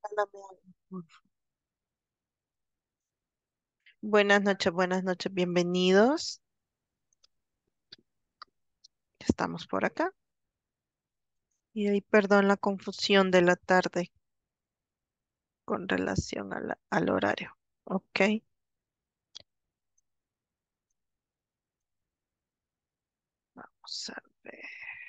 Háblame algo. Buenas noches, bienvenidos. Estamos por acá. Y ahí, perdón la confusión de la tarde con relación al horario. Ok, vamos a ver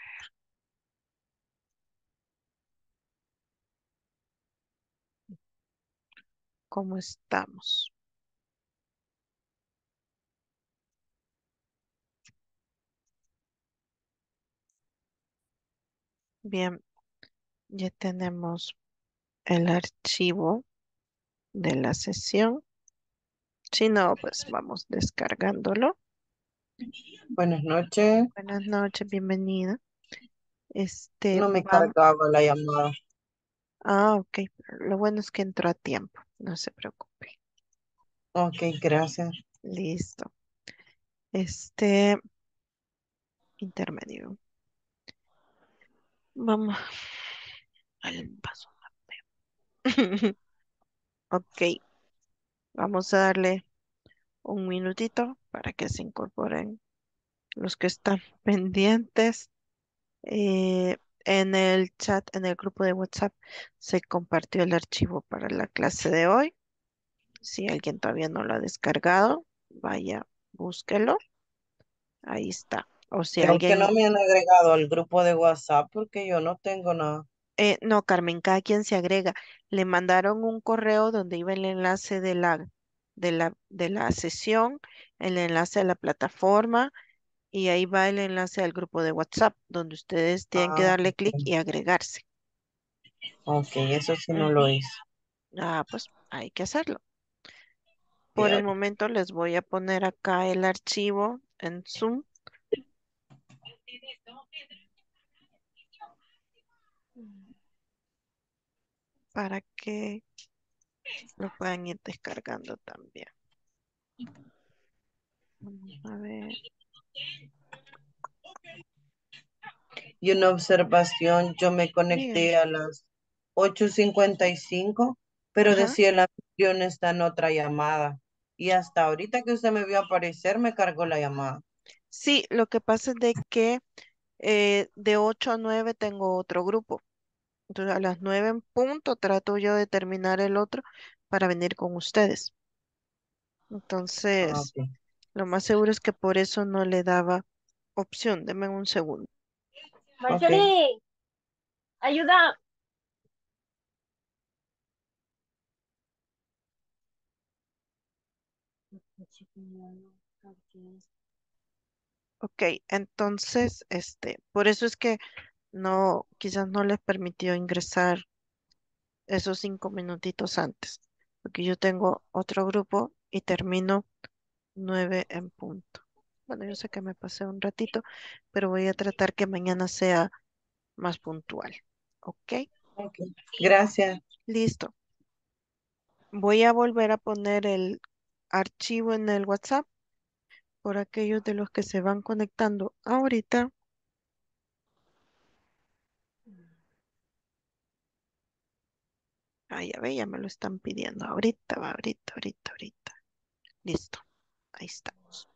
cómo estamos. Bien, ya tenemos el archivo de la sesión. Si no, pues vamos descargándolo. Buenas noches. Buenas noches, bienvenida. No me Vamos. cargaba la llamada. Ah, ok. Lo bueno es que entró a tiempo. No se preocupe. Ok, gracias. Listo. Intermedio. Vamos al paso. Ok, vamos a darle un minutito para que se incorporen los que están pendientes. En el chat, en el grupo de WhatsApp, se compartió el archivo para la clase de hoy. Si alguien todavía no lo ha descargado, vaya, búsquelo. Ahí está. O si Creo que no alguien, me han agregado al grupo de WhatsApp porque yo no tengo nada. no, Carmen, cada quien se agrega. Le mandaron un correo donde iba el enlace de la sesión, el enlace a la plataforma y ahí va el enlace al grupo de WhatsApp, donde ustedes tienen que Ah, darle clic ok. y agregarse. Ok, eso sí no lo Ujú. hice. Ah, pues hay que hacerlo. Por Ya. el momento les voy a poner acá el archivo en Zoom para que lo puedan ir descargando también. Vamos a ver. Y una observación, yo me Dígame. conecté a las 8:55, pero Ajá. decía el anfitrión está en otra llamada. Y hasta ahorita que usted me vio aparecer, me cargó la llamada. Sí, lo que pasa es de que de 8 a 9 tengo otro grupo. Entonces a las 9 en punto trato yo de terminar el otro para venir con ustedes. Ah, Entonces, ok. lo más seguro es que por eso no le daba opción. Deme un segundo. Ok. Marjorie, ayuda. Ok, entonces, por eso es que no, quizás no les permitió ingresar esos 5 minutitos antes, porque yo tengo otro grupo y termino 9 en punto. Bueno, yo sé que me pasé un ratito, pero voy a tratar que mañana sea más puntual. Ok, Ok. Gracias. listo. Voy a volver a poner el archivo en el WhatsApp por aquellos de los que se van conectando ahorita. Ah, ya ve, ya me lo están pidiendo. Ahorita va, ahorita. Listo, ahí estamos.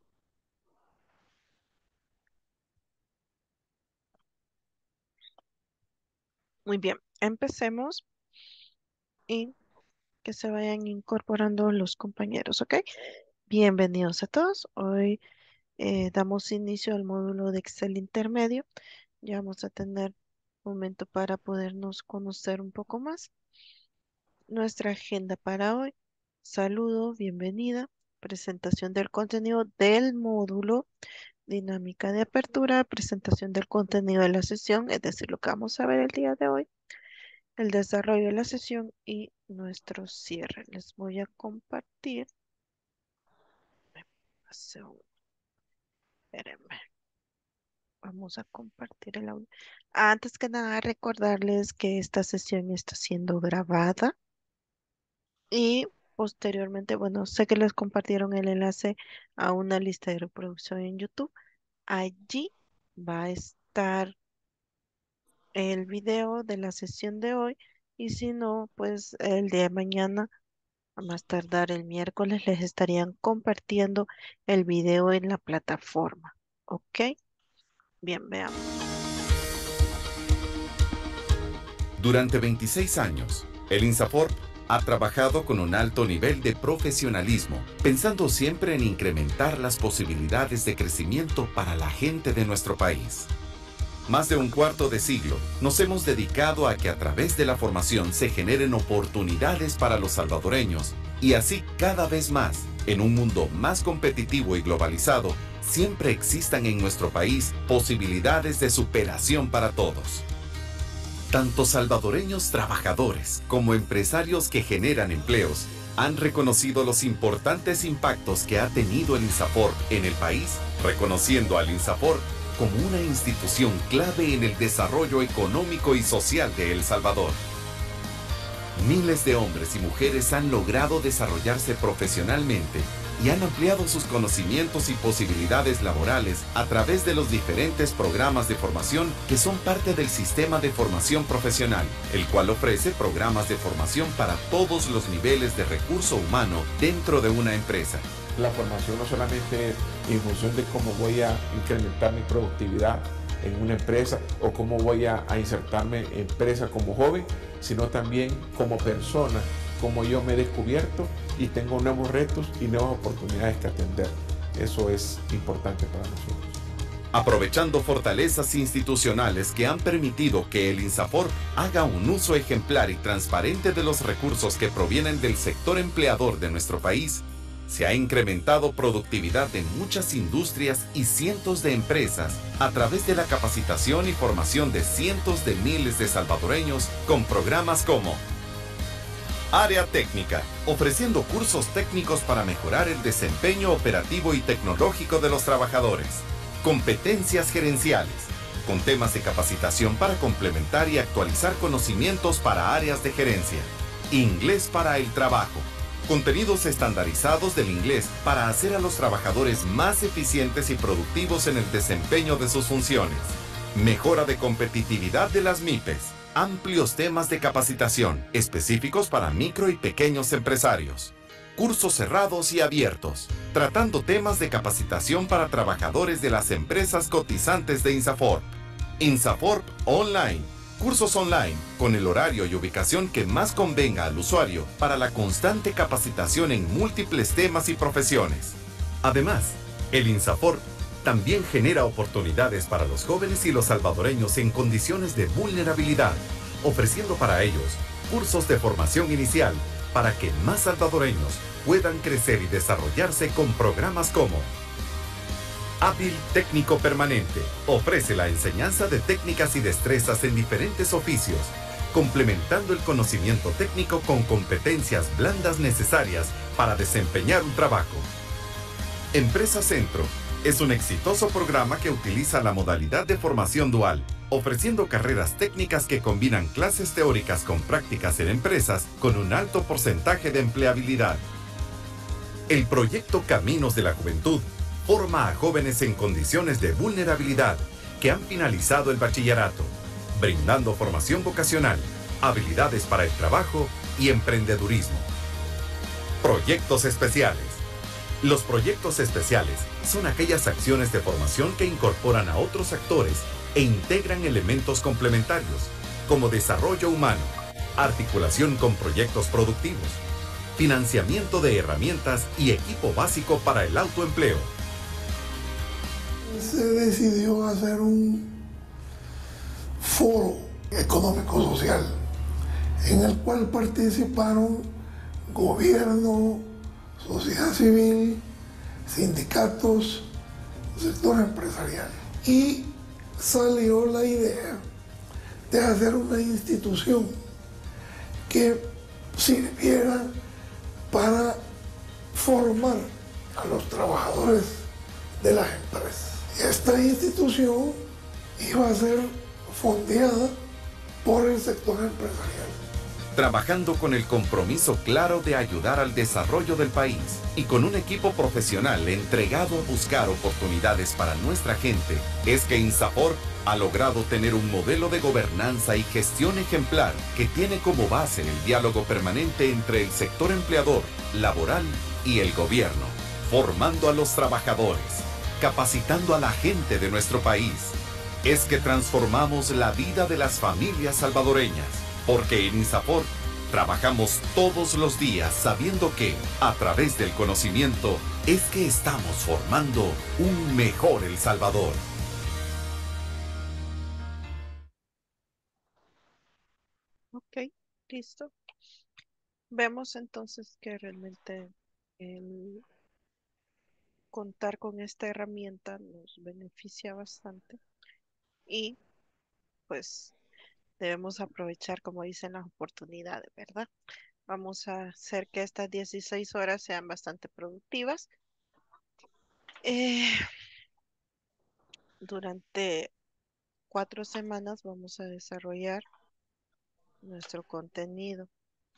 Muy bien, empecemos y que se vayan incorporando los compañeros, ¿ok? Bienvenidos a todos. Hoy damos inicio al módulo de Excel intermedio. Ya vamos a tener un momento para podernos conocer un poco más. Nuestra agenda para hoy. Saludo, bienvenida. Presentación del contenido del módulo. Dinámica de apertura, presentación del contenido de la sesión, es decir, lo que vamos a ver el día de hoy, el desarrollo de la sesión y nuestro cierre. Les voy a compartir. Hace un- Espérenme, vamos a compartir el audio. Antes que nada, recordarles que esta sesión está siendo grabada y posteriormente, bueno, sé que les compartieron el enlace a una lista de reproducción en YouTube. Allí va a estar el video de la sesión de hoy y si no, pues el día de mañana, a más tardar el miércoles, les estarían compartiendo el video en la plataforma. ¿Ok? Bien, veamos. Durante 26 años, el INSAFORP ha trabajado con un alto nivel de profesionalismo, pensando siempre en incrementar las posibilidades de crecimiento para la gente de nuestro país. Más de un cuarto de siglo nos hemos dedicado a que a través de la formación se generen oportunidades para los salvadoreños y así cada vez más, en un mundo más competitivo y globalizado, siempre existan en nuestro país posibilidades de superación para todos. Tanto salvadoreños trabajadores como empresarios que generan empleos han reconocido los importantes impactos que ha tenido el INSAFORP en el país, reconociendo al INSAFORP como una institución clave en el desarrollo económico y social de El Salvador. Miles de hombres y mujeres han logrado desarrollarse profesionalmente y han ampliado sus conocimientos y posibilidades laborales a través de los diferentes programas de formación que son parte del sistema de formación profesional, el cual ofrece programas de formación para todos los niveles de recurso humano dentro de una empresa. La formación no solamente en función de cómo voy a incrementar mi productividad en una empresa o cómo voy a insertarme en empresa como joven, sino también como persona, como yo me he descubierto y tengo nuevos retos y nuevas oportunidades que atender. Eso es importante para nosotros. Aprovechando fortalezas institucionales que han permitido que el INSAFORP haga un uso ejemplar y transparente de los recursos que provienen del sector empleador de nuestro país, se ha incrementado productividad en muchas industrias y cientos de empresas a través de la capacitación y formación de cientos de miles de salvadoreños con programas como Área Técnica, ofreciendo cursos técnicos para mejorar el desempeño operativo y tecnológico de los trabajadores. Competencias gerenciales, con temas de capacitación para complementar y actualizar conocimientos para áreas de gerencia. Inglés para el trabajo. Contenidos estandarizados del inglés para hacer a los trabajadores más eficientes y productivos en el desempeño de sus funciones. Mejora de competitividad de las MIPES. Amplios temas de capacitación específicos para micro y pequeños empresarios. Cursos cerrados y abiertos, tratando temas de capacitación para trabajadores de las empresas cotizantes de INSAFORP. INSAFORP Online. Cursos online, con el horario y ubicación que más convenga al usuario para la constante capacitación en múltiples temas y profesiones. Además, el INSAFORP también genera oportunidades para los jóvenes y los salvadoreños en condiciones de vulnerabilidad, ofreciendo para ellos cursos de formación inicial para que más salvadoreños puedan crecer y desarrollarse con programas como Hábil Técnico Permanente. Ofrece la enseñanza de técnicas y destrezas en diferentes oficios, complementando el conocimiento técnico con competencias blandas necesarias para desempeñar un trabajo. Empresa Centro es un exitoso programa que utiliza la modalidad de formación dual, ofreciendo carreras técnicas que combinan clases teóricas con prácticas en empresas con un alto porcentaje de empleabilidad. El proyecto Caminos de la Juventud forma a jóvenes en condiciones de vulnerabilidad que han finalizado el bachillerato, brindando formación vocacional, habilidades para el trabajo y emprendedurismo. Proyectos especiales. Los proyectos especiales son aquellas acciones de formación que incorporan a otros actores e integran elementos complementarios, como desarrollo humano, articulación con proyectos productivos, financiamiento de herramientas y equipo básico para el autoempleo. Se decidió hacer un foro económico-social en el cual participaron gobierno, sociedad civil, sindicatos, sector empresarial. Y salió la idea de hacer una institución que sirviera para formar a los trabajadores de las empresas. Esta institución iba a ser fondeada por el sector empresarial. Trabajando con el compromiso claro de ayudar al desarrollo del país y con un equipo profesional entregado a buscar oportunidades para nuestra gente, es que INSAFORP ha logrado tener un modelo de gobernanza y gestión ejemplar que tiene como base el diálogo permanente entre el sector empleador, laboral y el gobierno, formando a los trabajadores, capacitando a la gente de nuestro país. Es que transformamos la vida de las familias salvadoreñas, porque en INSAFORP trabajamos todos los días sabiendo que, a través del conocimiento, es que estamos formando un mejor El Salvador. Ok, listo. Vemos entonces que realmente el contar con esta herramienta nos beneficia bastante y pues debemos aprovechar, como dicen, las oportunidades, ¿verdad? Vamos a hacer que estas 16 horas sean bastante productivas. Eh, durante 4 semanas vamos a desarrollar nuestro contenido.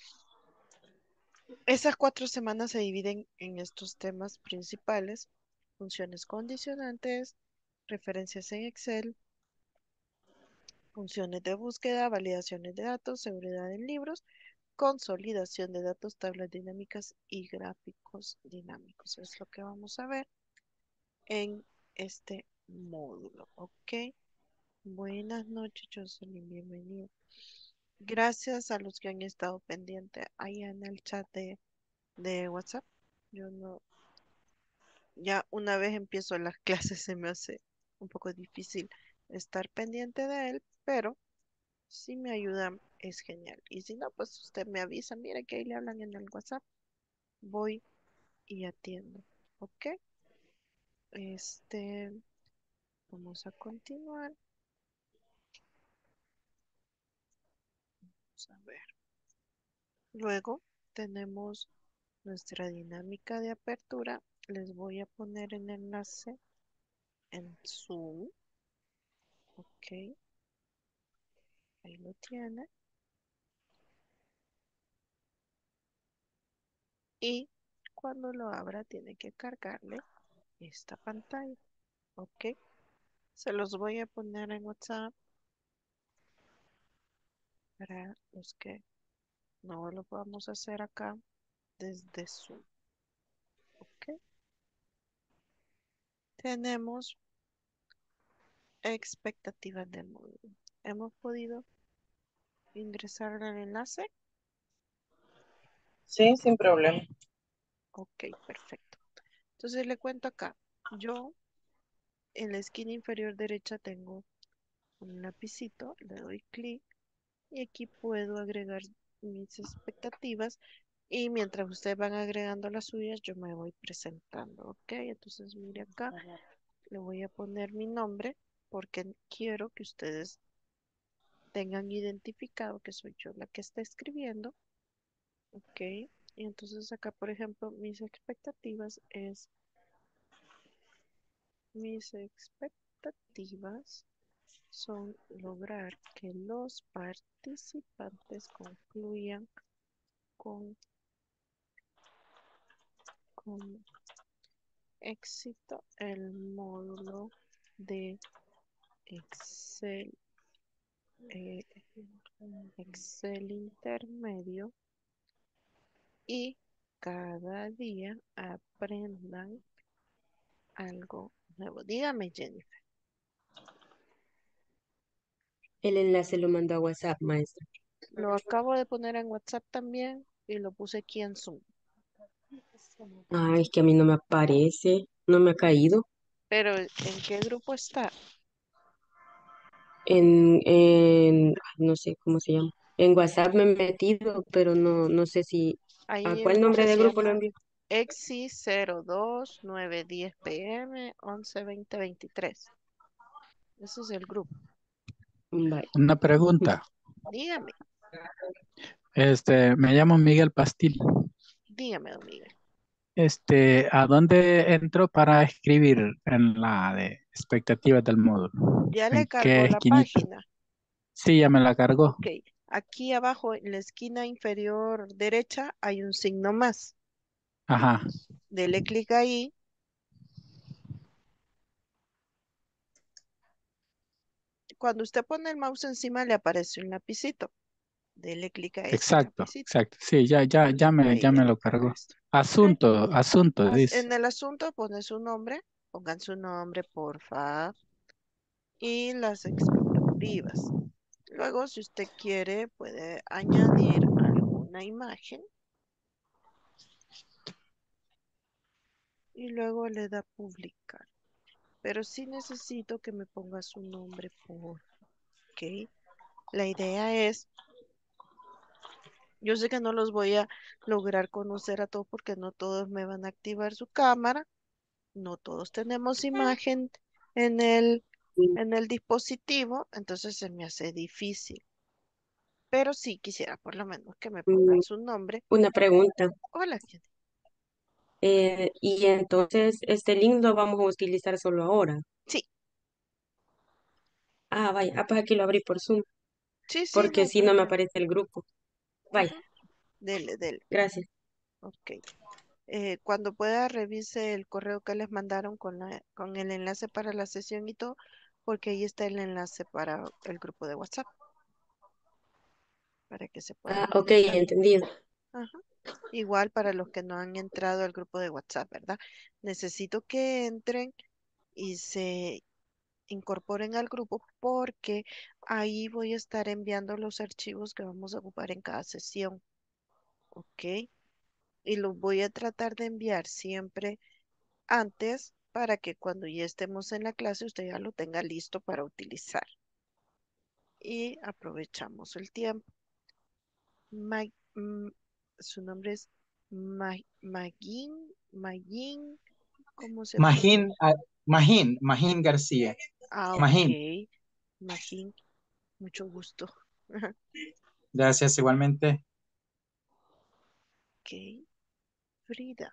Esas 4 semanas se dividen en estos temas principales: funciones condicionantes, referencias en Excel, funciones de búsqueda, validaciones de datos, seguridad en libros, consolidación de datos, tablas dinámicas y gráficos dinámicos. Es lo que vamos a ver en este módulo. Ok. Buenas noches, Jocelyn. Bienvenido. Gracias a los que han estado pendientes ahí en el chat de WhatsApp. Yo no, ya una vez empiezo las clases se me hace un poco difícil estar pendiente de él, pero si me ayudan es genial. Y si no, pues usted me avisa, mire que ahí le hablan en el WhatsApp, voy y atiendo. ¿Ok? Este, vamos a continuar. Vamos a ver. Luego tenemos nuestra dinámica de apertura. Les voy a poner el enlace en Zoom. Ok, ahí lo tiene. Y cuando lo abra tiene que cargarle esta pantalla. Ok, se los voy a poner en WhatsApp para los que no lo podamos hacer acá desde Zoom. Ok, tenemos expectativas del módulo. ¿Hemos podido ingresar al enlace? Sí, sin problema. Ok, perfecto. Entonces le cuento acá. Yo en la esquina inferior derecha tengo un lapicito, le doy clic y aquí puedo agregar mis expectativas y mientras ustedes van agregando las suyas, yo me voy presentando, ¿ok? Entonces mire acá, le voy a poner mi nombre porque quiero que ustedes tengan identificado que soy yo la que está escribiendo, ¿ok? Y entonces acá, por ejemplo, mis expectativas son lograr que los participantes concluyan con, con éxito el módulo de Excel, eh, Excel intermedio y cada día aprendan algo nuevo. Dígame, Jennifer. El enlace lo mandó a WhatsApp, maestra. Lo acabo de poner en WhatsApp también y lo puse aquí en Zoom. Ay, es que a mí no me aparece, no me ha caído. Pero ¿en qué grupo está? No sé cómo se llama. En WhatsApp me he metido, pero no sé si, Ahí ¿a hay un cuál grupo nombre que de se grupo lo llama envío? EXI 02-910 PM 11-20-23. Ese es el grupo. Vale. Una pregunta. Dígame, Me llamo Miguel Pastil. dígame, don Miguel. ¿A dónde entro para escribir en la de expectativas del módulo? Ya le ¿En cargó qué la esquinita? página. Sí, ya me la cargó. Ok, aquí abajo en la esquina inferior derecha hay un signo más. Ajá. Dele clic ahí cuando usted pone el mouse encima le aparece un lapicito. Dele clic a ese Exacto, lapicito. exacto. Sí, ya Ahí me le lo pone cargó. esto. Asunto, dice. En el asunto pone su nombre, pongan su nombre, porfa, y las expectativas. Luego, si usted quiere, puede añadir alguna imagen y luego le da publicar. Pero sí necesito que me ponga su nombre, por, ¿ok? La idea es, yo sé que no los voy a lograr conocer a todos porque no todos me van a activar su cámara, no todos tenemos imagen en en el dispositivo, entonces se me hace difícil. Pero sí quisiera por lo menos que me pongan Mm, su nombre. Una pregunta. Hola, Jenny. Y entonces, este link lo vamos a utilizar solo ahora. Sí, Ah, vaya. Ah, pues aquí lo abrí por Zoom, sí, sí, no porque hay si no me problema. aparece el grupo. Vaya, Ujú. Dele, dele. gracias. Ok. Cuando pueda, revise el correo que les mandaron con con el enlace para la sesión y todo, porque ahí está el enlace para el grupo de WhatsApp, para que se puedan Ah, ok, conectar. entendido. Ajá. Igual para los que no han entrado al grupo de WhatsApp, ¿verdad? Necesito que entren y se incorporen al grupo porque ahí voy a estar enviando los archivos que vamos a ocupar en cada sesión, ¿ok? Y los voy a tratar de enviar siempre antes para que cuando ya estemos en la clase usted ya lo tenga listo para utilizar. Y aprovechamos el tiempo. Ma- mm, Su nombre es Magin, ¿cómo se Magín, pronuncia? Magín García. Ah, Magín, ok. Magin, mucho gusto. gracias igualmente. Ok, Frida,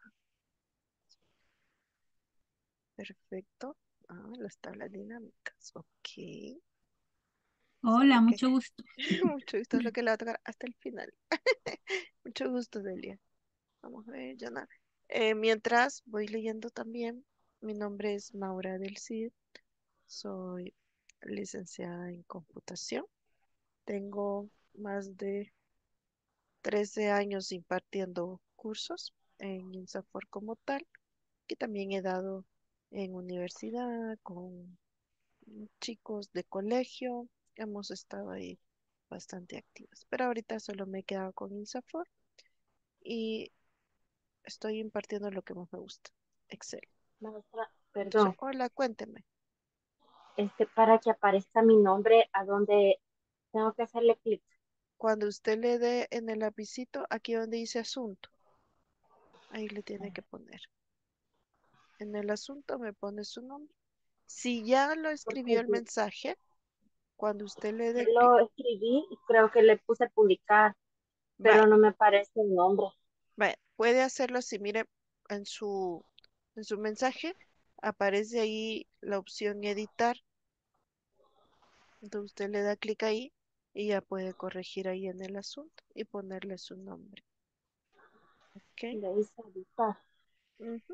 perfecto. Ah, las tablas dinámicas, ok. Hola, ¿Sabe qué? mucho gusto. Mucho gusto es lo que le va a tocar hasta el final. Mucho gusto, Delia. Vamos a ver, Yana. Mientras voy leyendo también, mi nombre es Maura del Cid, soy licenciada en computación. Tengo más de 13 años impartiendo cursos en INSAFOR como tal, que también he dado en universidad con chicos de colegio. Hemos estado ahí bastante activos, pero ahorita solo me he quedado con INSAFOR y estoy impartiendo lo que más me gusta, Excel. Maestra, Entonces, perdón, hola, cuénteme. para que aparezca mi nombre, ¿a dónde tengo que hacerle clic? Cuando usted le dé en el lapicito, aquí donde dice asunto, ahí le tiene que poner. En el asunto me pone su nombre. Si ya lo escribió Porque el mensaje, cuando usted le yo dé clic, lo escribí y creo que le puse publicar, vaya, pero no me aparece el nombre. vaya, puede hacerlo así. Mire, en en su mensaje aparece ahí la opción editar. Entonces usted le da clic ahí y ya puede corregir ahí en el asunto y ponerle su nombre. ¿Ok? Le hice editar. Ujú.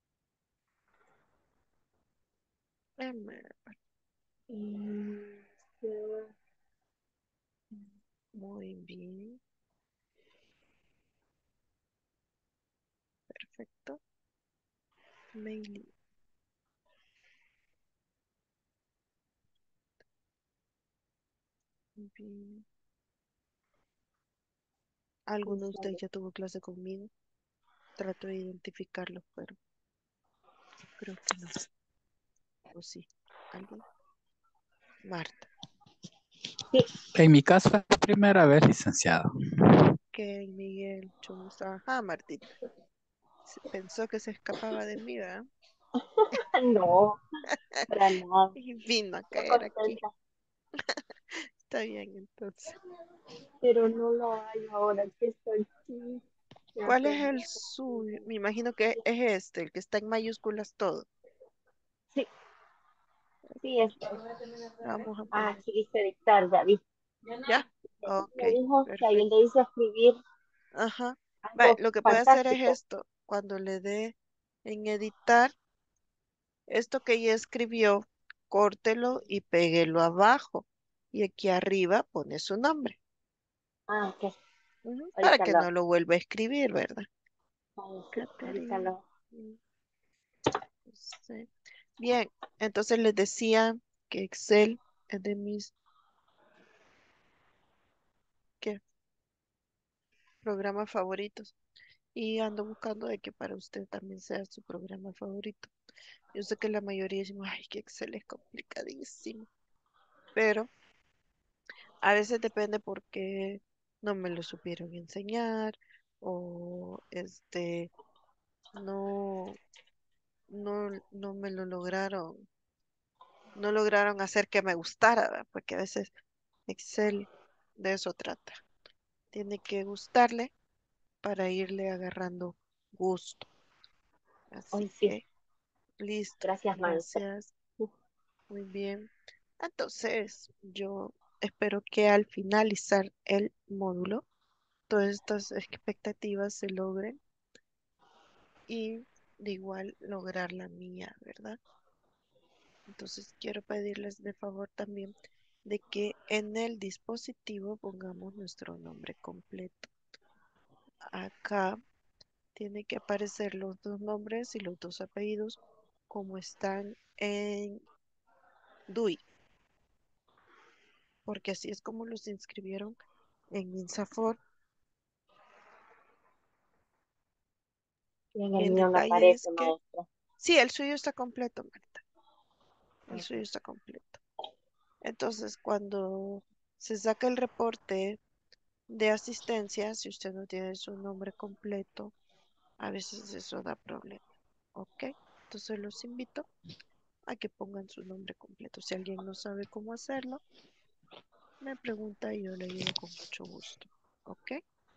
Em, Mm, sí. Muy bien, perfecto. Mail. Bien. ¿Alguno de ustedes ya tuvo clase conmigo? Trato de identificarlo, pero creo que no. ¿O sí? ¿Alguien? Marta. En mi caso es primera vez, licenciado. Ok, Miguel. Mucho gusto. Ajá, Martita. Pensó que se escapaba de mí, ¿verdad? No, para nada. Y vino a Estoy caer aquí. contenta, Está bien, entonces. pero no lo hay ahora que estoy aquí. Me ¿Cuál es aprendí el suyo? Me imagino que es este, el que está en mayúsculas todo. Sí, sí, Vamos a ah, poner. aquí dice dictar, ya vi. ¿Ya? Ok, Me dijo que ahí perfecto. le dice escribir Ajá. algo Lo que puede hacer es fantástico. esto. Cuando le dé en editar, esto que ya escribió, córtelo y péguelo abajo. Y aquí arriba pone su nombre. Ok. Para Ahorita que lo, no lo vuelva a escribir, ¿verdad? ay, sí, ahorita Caterina. lo. Sí. Bien, entonces les decía que Excel es de mis ¿qué? Programas favoritos. Y ando buscando de que para usted también sea su programa favorito. Yo sé que la mayoría decimos, ay, que Excel es complicadísimo. Pero a veces depende porque no me lo supieron enseñar o no, no me lo lograron, no lograron hacer que me gustara, ¿verdad? Porque a veces Excel de eso trata. Tiene que gustarle para irle agarrando gusto. Así Hoy sí. que, listo. Gracias, maestra. Gracias. Muy bien. Entonces, yo espero que al finalizar el módulo, todas estas expectativas se logren y de igual lograr la mía, ¿verdad? Entonces, quiero pedirles de favor también de que en el dispositivo pongamos nuestro nombre completo. Acá tiene que aparecer los dos nombres y los dos apellidos como están en DUI, porque así es como los inscribieron en INSAFOR. Y en el El mío no detalle es aparece, que, maestra. sí, el suyo está completo, Marta, el Ok. suyo está completo. Entonces, cuando se saca el reporte de asistencia, si usted no tiene su nombre completo, a veces eso da problema, ¿ok? Entonces los invito a que pongan su nombre completo. Si alguien no sabe cómo hacerlo, me pregunta y yo le ayudo con mucho gusto, ¿ok?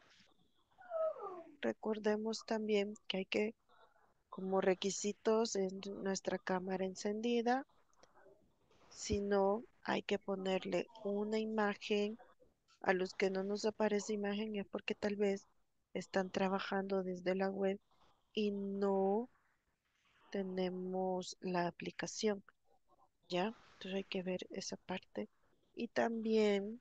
Recordemos también que hay que, como requisitos, en nuestra cámara encendida, si no, hay que ponerle una imagen. A los que no nos aparece imagen es porque tal vez están trabajando desde la web y no tenemos la aplicación, ¿ya? Entonces hay que ver esa parte. Y también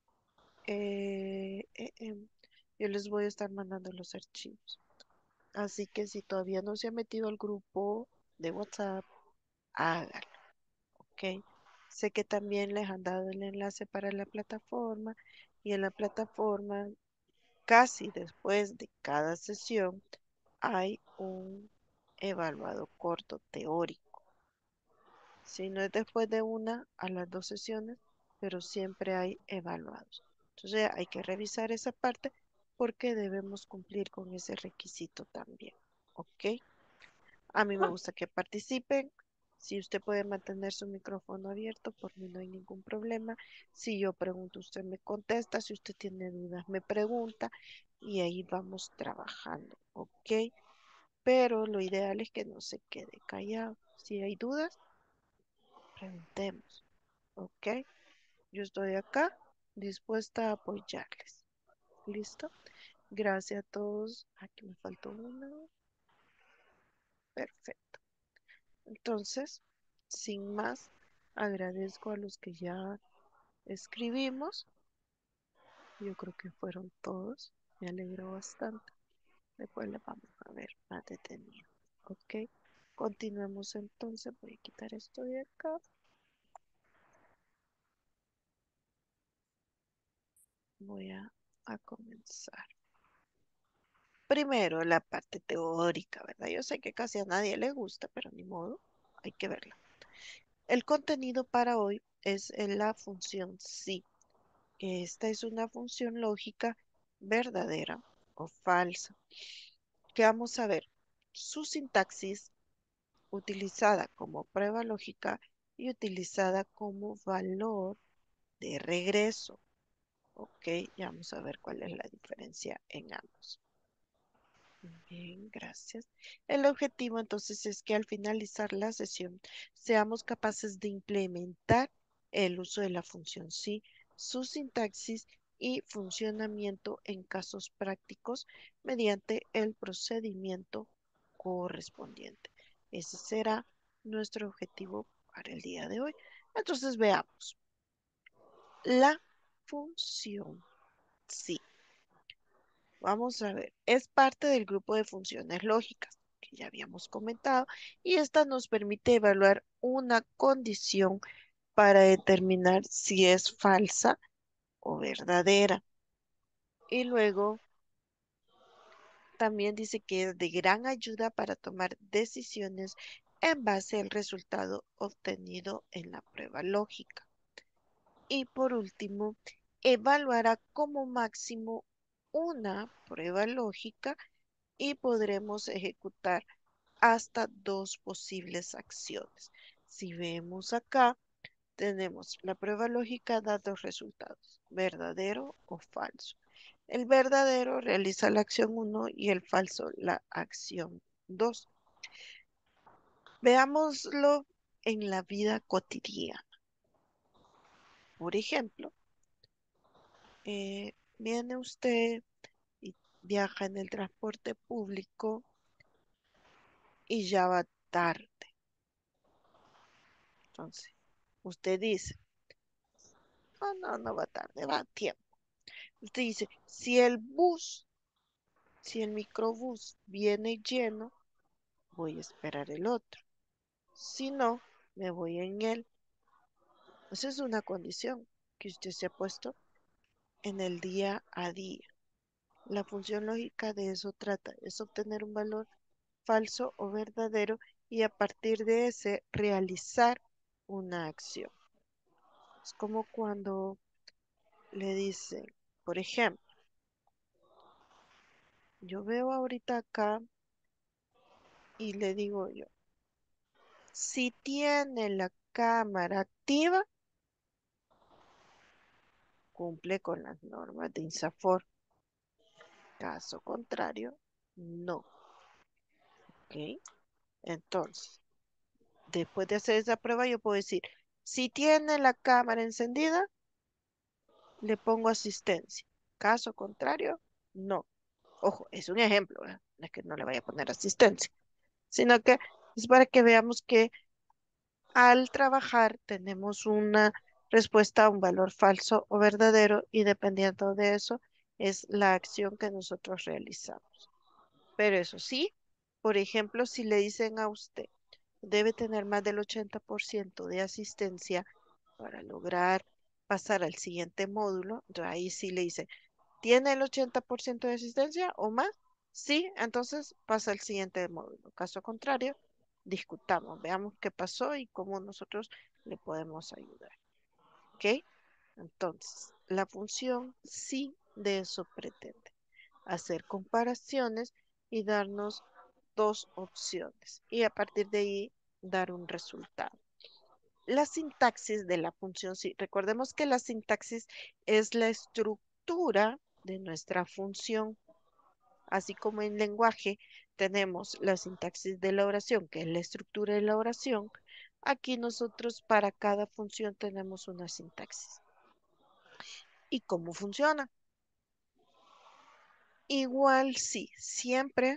yo les voy a estar mandando los archivos. Así que si todavía no se ha metido al grupo de WhatsApp, hágalo, ¿ok? Sé que también les han dado el enlace para la plataforma y en la plataforma, casi después de cada sesión, hay un evaluado corto teórico. Si no es después de una, a las dos sesiones, pero siempre hay evaluados. Entonces hay que revisar esa parte porque debemos cumplir con ese requisito también. ¿Ok? A mí me gusta que participen. Si usted puede mantener su micrófono abierto, por mí no hay ningún problema. Si yo pregunto, usted me contesta. Si usted tiene dudas, me pregunta. Y ahí vamos trabajando. ¿Ok? Pero lo ideal es que no se quede callado. Si hay dudas, preguntemos. ¿Ok? Yo estoy acá dispuesta a apoyarles. ¿Listo? Gracias a todos. Aquí me faltó una. Perfecto. Entonces, sin más, agradezco a los que ya escribimos. Yo creo que fueron todos. Me alegró bastante. Después les vamos a ver más detenido. ¿Ok? Continuemos entonces. Voy a quitar esto de acá. Voy a comenzar. Primero, la parte teórica, ¿verdad? Yo sé que casi a nadie le gusta, pero ni modo, hay que verla. El contenido para hoy es en la función sí. Esta es una función lógica verdadera o falsa. Que vamos a ver su sintaxis utilizada como prueba lógica y utilizada como valor de regreso. Ok, ya vamos a ver cuál es la diferencia en ambos. Bien, gracias. El objetivo entonces es que al finalizar la sesión seamos capaces de implementar el uso de la función sí, su sintaxis y funcionamiento en casos prácticos mediante el procedimiento correspondiente. Ese será nuestro objetivo para el día de hoy. Entonces veamos. La función sí. Vamos a ver. Es parte del grupo de funciones lógicas que ya habíamos comentado y esta nos permite evaluar una condición para determinar si es falsa o verdadera. Y luego también dice que es de gran ayuda para tomar decisiones en base al resultado obtenido en la prueba lógica. Y por último, evaluará como máximo una prueba lógica y podremos ejecutar hasta dos posibles acciones. Si vemos acá, tenemos la prueba lógica da dos resultados, verdadero o falso. El verdadero realiza la acción 1 y el falso la acción 2. Veámoslo en la vida cotidiana. Por ejemplo, viene usted y viaja en el transporte público y ya va tarde. Entonces, usted dice, oh, no, no va tarde, va a tiempo. Usted dice, si el microbús viene lleno, voy a esperar el otro. Si no, me voy en él. Esa es una condición que usted se ha puesto en el día a día. La función lógica de eso trata, es obtener un valor falso o verdadero y a partir de ese realizar una acción. Es como cuando le dicen, por ejemplo, yo veo ahorita acá y le digo yo, si tiene la cámara activa, cumple con las normas de INSAFOR. Caso contrario, no. ¿Ok? Entonces, después de hacer esa prueba, yo puedo decir, si tiene la cámara encendida, le pongo asistencia. Caso contrario, no. Ojo, es un ejemplo, ¿verdad? No es que no le vaya a poner asistencia, sino que es para que veamos que al trabajar tenemos una respuesta a un valor falso o verdadero y dependiendo de eso es la acción que nosotros realizamos. Pero eso sí, por ejemplo, si le dicen a usted, debe tener más del 80% de asistencia para lograr pasar al siguiente módulo, entonces ahí sí le dice, ¿tiene el 80% de asistencia o más? Sí, entonces pasa al siguiente módulo. Caso contrario, discutamos, veamos qué pasó y cómo nosotros le podemos ayudar. ¿Ok? Entonces, la función sí de eso pretende, hacer comparaciones y darnos dos opciones y a partir de ahí dar un resultado. La sintaxis de la función sí, recordemos que la sintaxis es la estructura de nuestra función, así como en lenguaje tenemos la sintaxis de la oración, que es la estructura de la oración. Aquí nosotros para cada función tenemos una sintaxis. ¿Y cómo funciona? Igual sí, siempre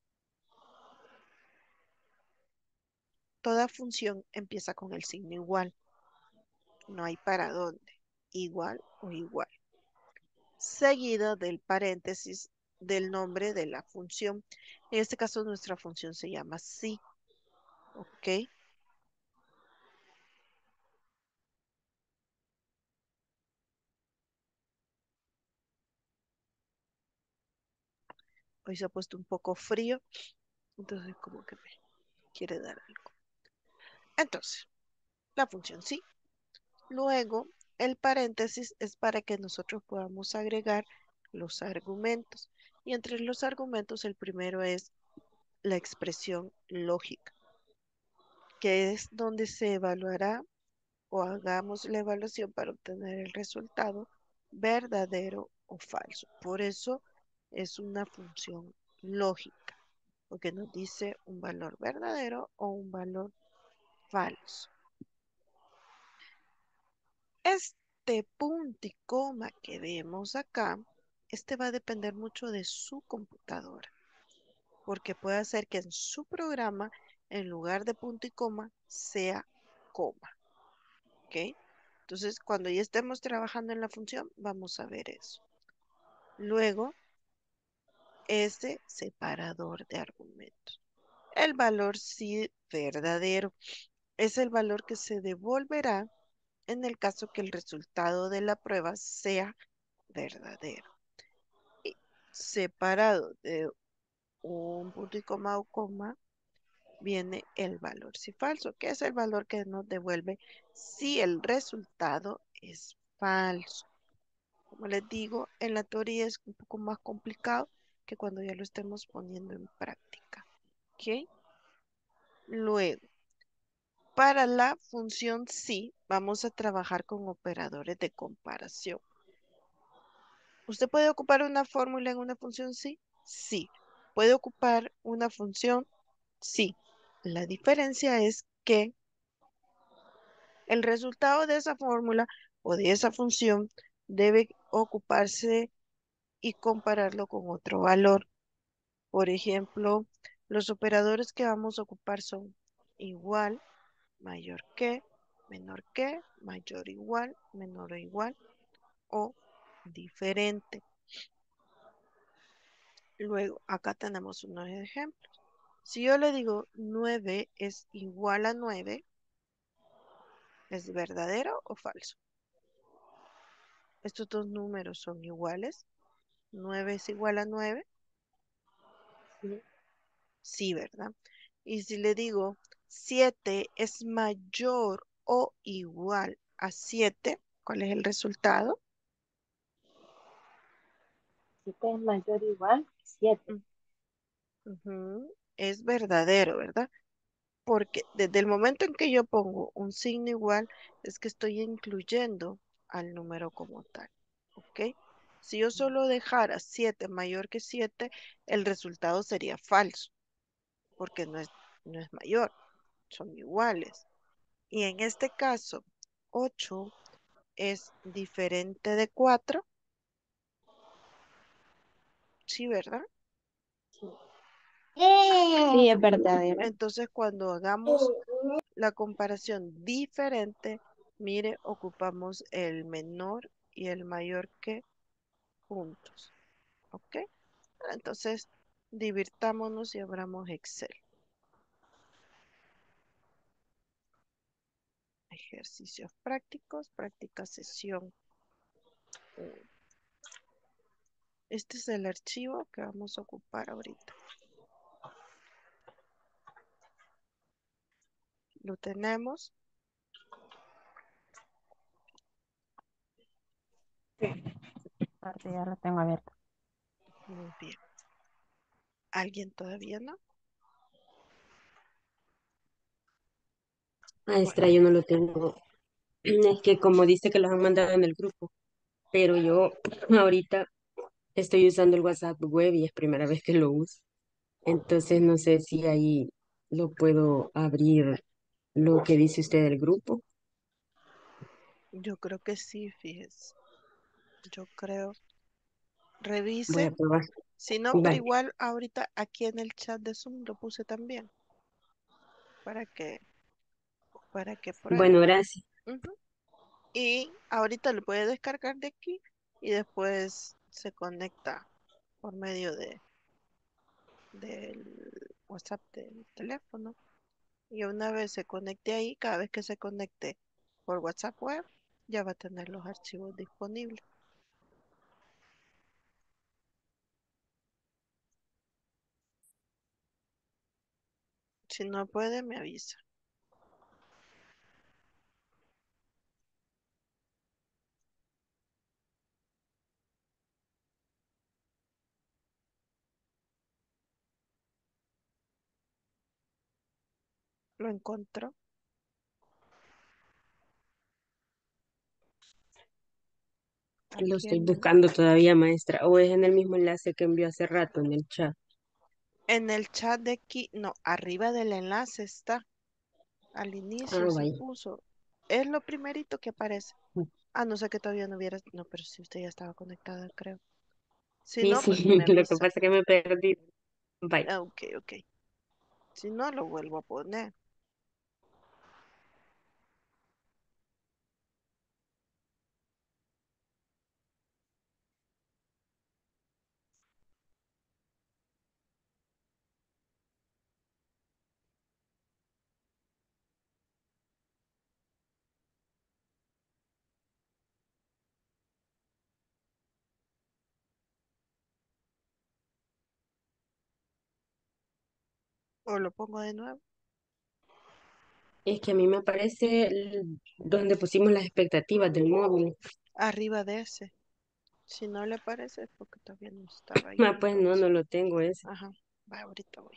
toda función empieza con el signo igual. No hay para dónde. Igual o igual. Seguido del paréntesis del nombre de la función. En este caso nuestra función se llama sí. ¿Ok? Hoy se ha puesto un poco frío. Entonces como que me quiere dar algo. Entonces, la función sí. Luego, el paréntesis es para que nosotros podamos agregar los argumentos. Y entre los argumentos, el primero es la expresión lógica, que es donde se evaluará o hagamos la evaluación para obtener el resultado verdadero o falso. Por eso es una función lógica, porque nos dice un valor verdadero o un valor falso. Este punto y coma que vemos acá, este va a depender mucho de su computadora, porque puede hacer que en su programa, en lugar de punto y coma, sea coma, ¿ok? Entonces, cuando ya estemos trabajando en la función, vamos a ver eso. Luego, ese separador de argumentos. El valor sí verdadero es el valor que se devolverá en el caso que el resultado de la prueba sea verdadero. Y separado de un punto y coma o coma, viene el valor si falso, que es el valor que nos devuelve si el resultado es falso. Como les digo, en la teoría es un poco más complicado que cuando ya lo estemos poniendo en práctica. ¿Ok? Luego, para la función sí, vamos a trabajar con operadores de comparación. ¿Usted puede ocupar una fórmula en una función sí? Sí. ¿Puede ocupar una función? Sí. La diferencia es que el resultado de esa fórmula o de esa función debe ocuparse y compararlo con otro valor. Por ejemplo, los operadores que vamos a ocupar son igual, mayor que, menor que, mayor igual, menor o igual o diferente. Luego, acá tenemos unos ejemplos. Si yo le digo 9 es igual a 9, ¿es verdadero o falso? Estos dos números son iguales. 9 es igual a 9. Sí, ¿verdad? Y si le digo 7 es mayor o igual a 7, ¿cuál es el resultado? 7 es mayor o igual que 7. Ujú, es verdadero, ¿verdad? Porque desde el momento en que yo pongo un signo igual, es que estoy incluyendo al número como tal, ¿ok? Si yo solo dejara 7 mayor que 7, el resultado sería falso, porque no es mayor, son iguales. Y en este caso, 8 es diferente de 4, ¿sí, verdad? Sí, es verdadero. Entonces, cuando hagamos la comparación diferente, mire, ocupamos el menor y el mayor que juntos, ¿ok? Entonces, divirtámonos y abramos Excel. Ejercicios prácticos, práctica sesión 1. Este es el archivo que vamos a ocupar ahorita. Lo tenemos. Aparte ya lo tengo abierto. Muy bien. ¿Alguien todavía no? Bueno, Maestra, yo no lo tengo. Es que como dice que los han mandado en el grupo, pero yo ahorita estoy usando el WhatsApp web y es primera vez que lo uso. Entonces no sé si ahí lo puedo abrir lo que dice usted del grupo. yo creo que sí, fíjese. Yo creo. Voy Revise. a probar. Si no, pero Vale. igual ahorita aquí en el chat de Zoom lo puse también para que, para que pruebe. Bueno, gracias. Ujú. Y ahorita lo puede descargar de aquí y después se conecta por medio del WhatsApp del teléfono. Y una vez se conecte ahí, cada vez que se conecte por WhatsApp web, ya va a tener los archivos disponibles. Si no puede, me avisa. ¿Lo encontró? Lo Aquí estoy buscando todavía, maestra. O es en el mismo enlace que envió hace rato en el chat. en el chat de aquí, no, arriba del enlace está. Al Ah, inicio se vaya. puso. Es lo primerito que aparece. A no ser que todavía no hubiera. No, pero si usted ya estaba conectada, creo. Si Sí, no, sí, pues me lo que avisa. pasa es que me perdí. Bye. Ah, ok, ok. Si no, lo vuelvo a poner. ¿O lo pongo de nuevo? Es que a mí me aparece donde pusimos las expectativas del módulo. Arriba de ese. Si no le parece, es porque todavía no estaba ahí Pues no, entonces. no lo tengo ese. Ajá. Va, ahorita voy.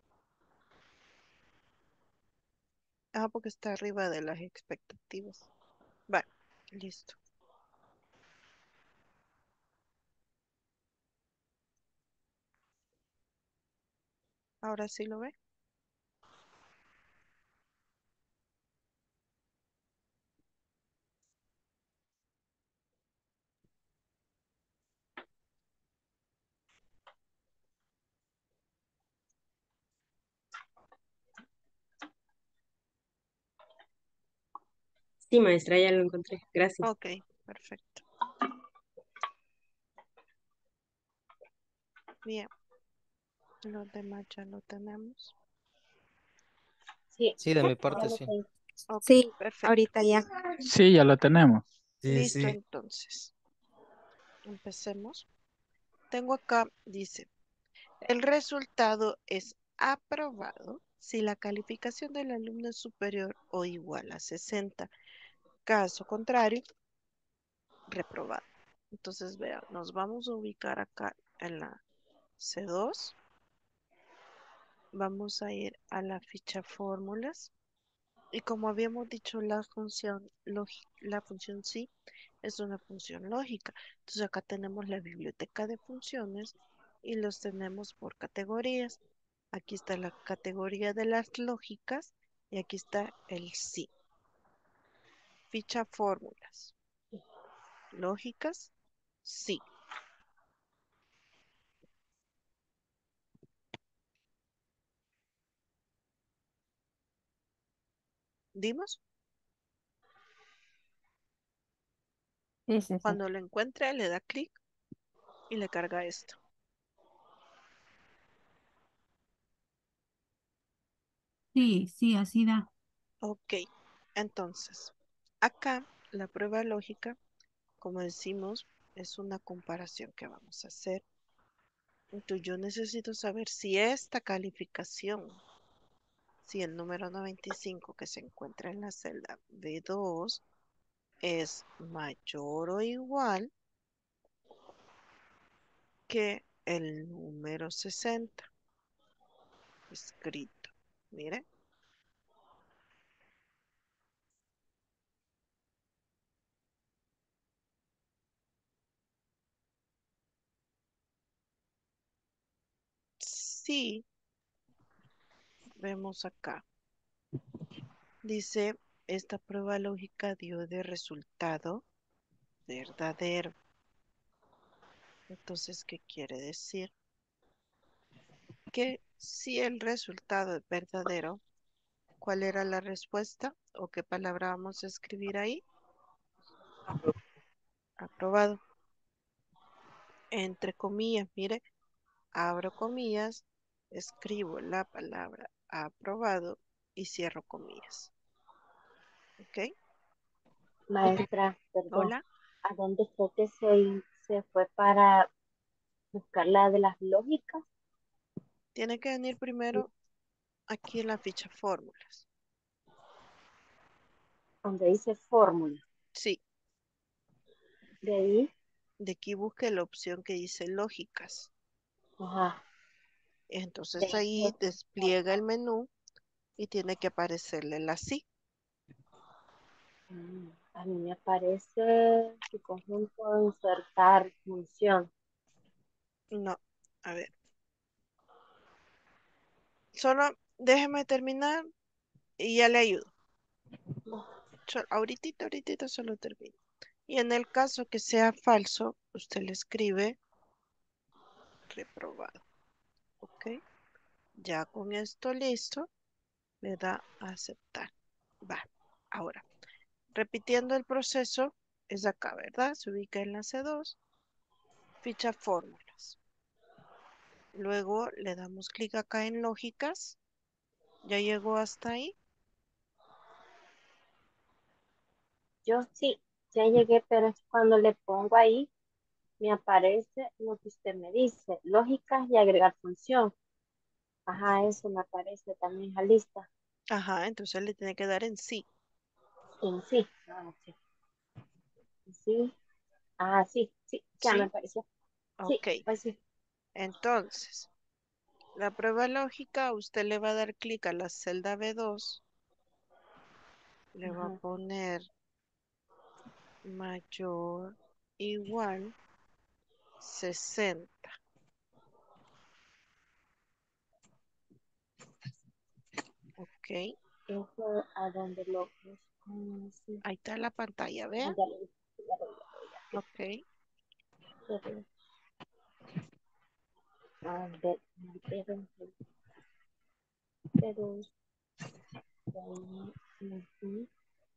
Porque está arriba de las expectativas. Va, listo. Ahora sí lo ve. Sí, maestra, ya lo encontré. Gracias. Ok, perfecto. Bien. Los demás ya lo tenemos. Sí, Sí, de mi ya parte lo sí. tengo. Ok, Sí, perfecto. ahorita ya. Sí, ya lo tenemos. Sí, Listo, sí. entonces. Empecemos. Tengo acá, dice, el resultado es aprobado si la calificación del alumno es superior o igual a 60. Caso contrario, reprobado. Entonces, vean, nos vamos a ubicar acá en la C2. Vamos a ir a la ficha fórmulas. Y como habíamos dicho, la función sí es una función lógica. Entonces acá tenemos la biblioteca de funciones y los tenemos por categorías. Aquí está la categoría de las lógicas y aquí está el sí. Ficha fórmulas. Lógicas, sí. ¿Dimos? Sí, sí, sí. Cuando lo encuentre, le da clic y le carga esto. Sí, sí, así da. Ok, entonces, acá la prueba lógica, como decimos, es una comparación que vamos a hacer. Entonces yo necesito saber si esta calificación, si el número 95 que se encuentra en la celda B2 es mayor o igual que el número 60 escrito. Mire, si vemos acá, dice, esta prueba lógica dio de resultado verdadero. Entonces, ¿qué quiere decir? Que si el resultado es verdadero, ¿cuál era la respuesta o qué palabra vamos a escribir ahí? Aprobado. Entre comillas, mire, abro comillas, escribo la palabra aprobado y cierro comillas. ¿Ok? Maestra, perdón. Hola. ¿A dónde fue que se fue para buscar la de las lógicas? Tiene que venir primero aquí en la ficha fórmulas. Donde dice fórmula. Sí, De ahí, de aquí busque la opción que dice lógicas. ajá. De Entonces ahí ahí despliega el menú y tiene que aparecerle la sí. a mí me aparece su conjunto insertar función. No, a ver. Solo déjeme terminar y ya le ayudo. Ahorita solo termino. Y en el caso que sea falso, usted le escribe reprobado. ¿Ok? Ya con esto listo, le da a aceptar. Va. Ahora, repitiendo el proceso, es acá, ¿verdad? Se ubica en la C2, ficha fórmulas. Luego le damos clic acá en lógicas. ¿Ya llegó hasta ahí? Yo sí, ya llegué, pero es cuando le pongo ahí, me aparece lo que usted me dice, lógicas y agregar función. Ajá, eso me aparece también en la lista. Ajá, entonces le tiene que dar en sí. En sí. Ah, sí. Sí. Ah, sí, sí, ya me ¿Sí? apareció. Sí, Ok. pues sí. Entonces, la prueba lógica, usted le va a dar clic a la celda B2, le va a Ajá. poner mayor igual 60. Ok. Eso a donde lo busco, sí. Ahí está la pantalla, Ah, vea. ya lo vi, ya lo vi, ya Ok. lo vi. A ver, pero, pero, ujú,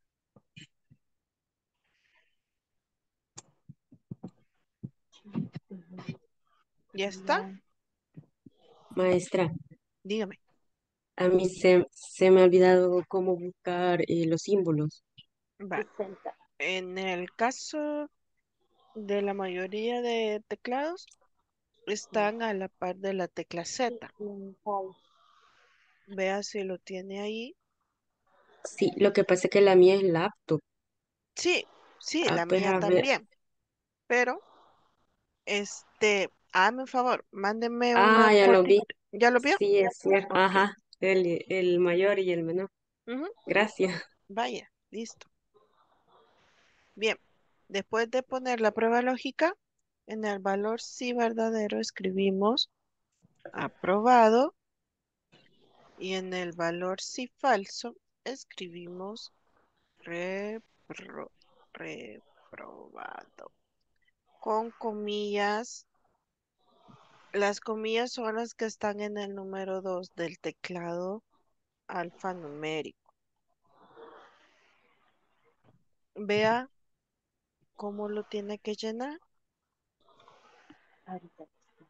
ujú, ¿Ya está? ya, Maestra, Dígame. a mí se me ha olvidado cómo buscar los símbolos. Va. 60. En el caso de la mayoría de teclados, están a la par de la tecla Sí, Z. mental. Vea si lo tiene ahí. Sí, lo que pasa es que la mía es laptop. Sí, sí, Ah, la pues mía a ver. también. Pero, hazme un favor, mándeme una Ah, ya lo vi. fotito. ¿Ya lo vio? Sí, es cierto. Ok. Ajá, el mayor y el menor. Ujú. Gracias. Vaya, listo. Bien. Después de poner la prueba lógica, en el valor sí verdadero escribimos aprobado y en el valor sí falso escribimos repro- reprobado. Con comillas. Las comillas son las que están en el número 2 del teclado alfanumérico. Vea cómo lo tiene que llenar. Ahorita.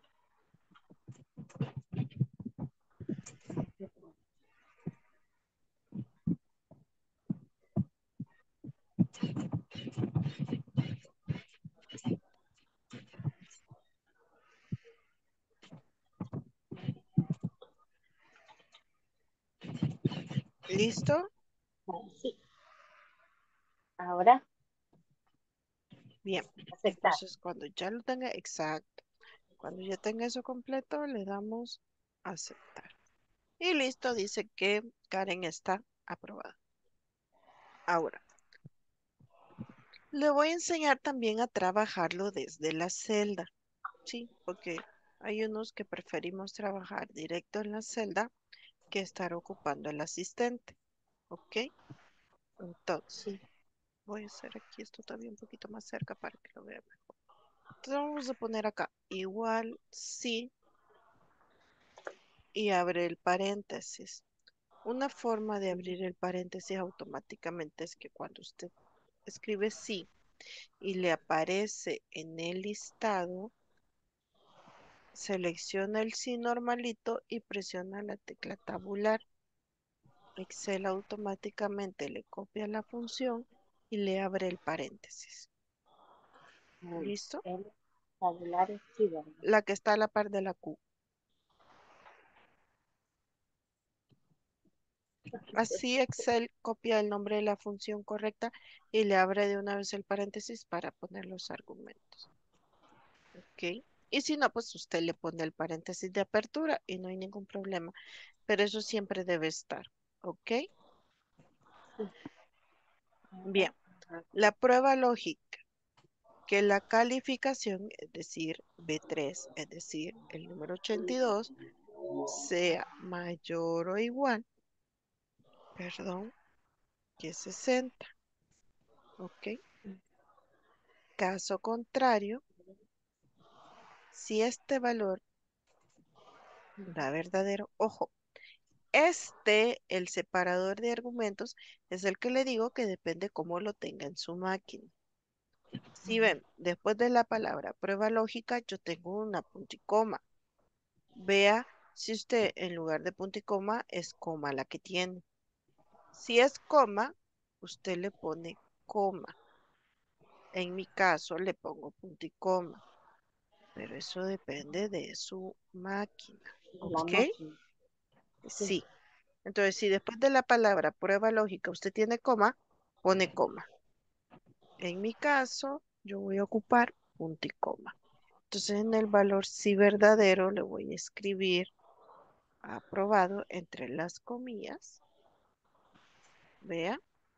¿Listo? Sí, ahora Bien. aceptar. Entonces, cuando ya lo tenga, exacto. Cuando ya tenga eso completo, le damos aceptar. Y listo, dice que Karen está aprobada. Ahora, le voy a enseñar también a trabajarlo desde la celda. Sí, porque hay unos que preferimos trabajar directo en la celda que estar ocupando el asistente. ¿Ok? Entonces, Sí. voy a hacer aquí esto también un poquito más cerca para que lo vean mejor. Entonces vamos a poner acá igual sí y abre el paréntesis. Una forma de abrir el paréntesis automáticamente es que cuando usted escribe sí y le aparece en el listado, selecciona el sí normalito y presiona la tecla tabular. Excel automáticamente le copia la función y le abre el paréntesis. ¿Listo? El tabular es sí, ¿verdad? La que está a la par de la Q. Así Excel copia el nombre de la función correcta y le abre de una vez el paréntesis para poner los argumentos. ¿Ok? Y si no, pues usted le pone el paréntesis de apertura y no hay ningún problema. Pero eso siempre debe estar. ¿Ok? Bien. La prueba lógica, que la calificación, es decir, B3, es decir, el número 82, sea mayor o igual, perdón, que 60. ¿Ok? Caso contrario, si este valor da verdadero, ojo, el separador de argumentos, es el que le digo que depende cómo lo tenga en su máquina. Si ven, después de la palabra prueba lógica, yo tengo una punto y coma. Vea si usted en lugar de punto y coma es coma la que tiene. Si es coma, usted le pone coma. En mi caso le pongo punto y coma, pero eso depende de su máquina. La ¿Ok? máquina. Sí. Entonces, si después de la palabra prueba lógica usted tiene coma, pone coma. En mi caso, yo voy a ocupar punto y coma. Entonces, en el valor sí verdadero le voy a escribir aprobado entre las comillas. Vea.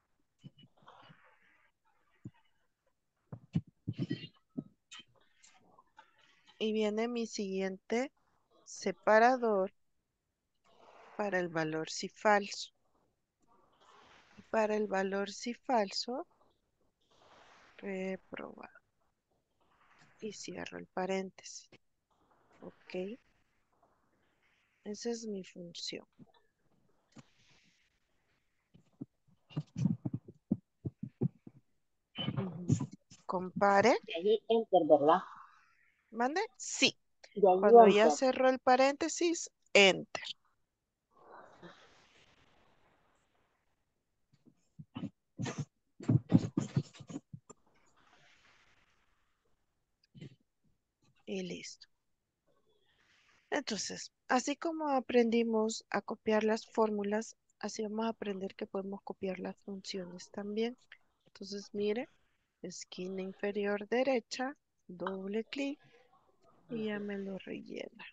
Y viene mi siguiente separador para el valor sí falso. Para el valor sí falso, reprobado. Y cierro el paréntesis. Ok. Esa es mi función. Compare. Y ahí enter, ¿verdad? ¿Mande? Sí. Y ahí Cuando ya enter. cerró el paréntesis, enter. Y listo. Entonces, así como aprendimos a copiar las fórmulas, así vamos a aprender que podemos copiar las funciones también. Entonces, mire, esquina inferior derecha, doble clic y ya me lo rellena.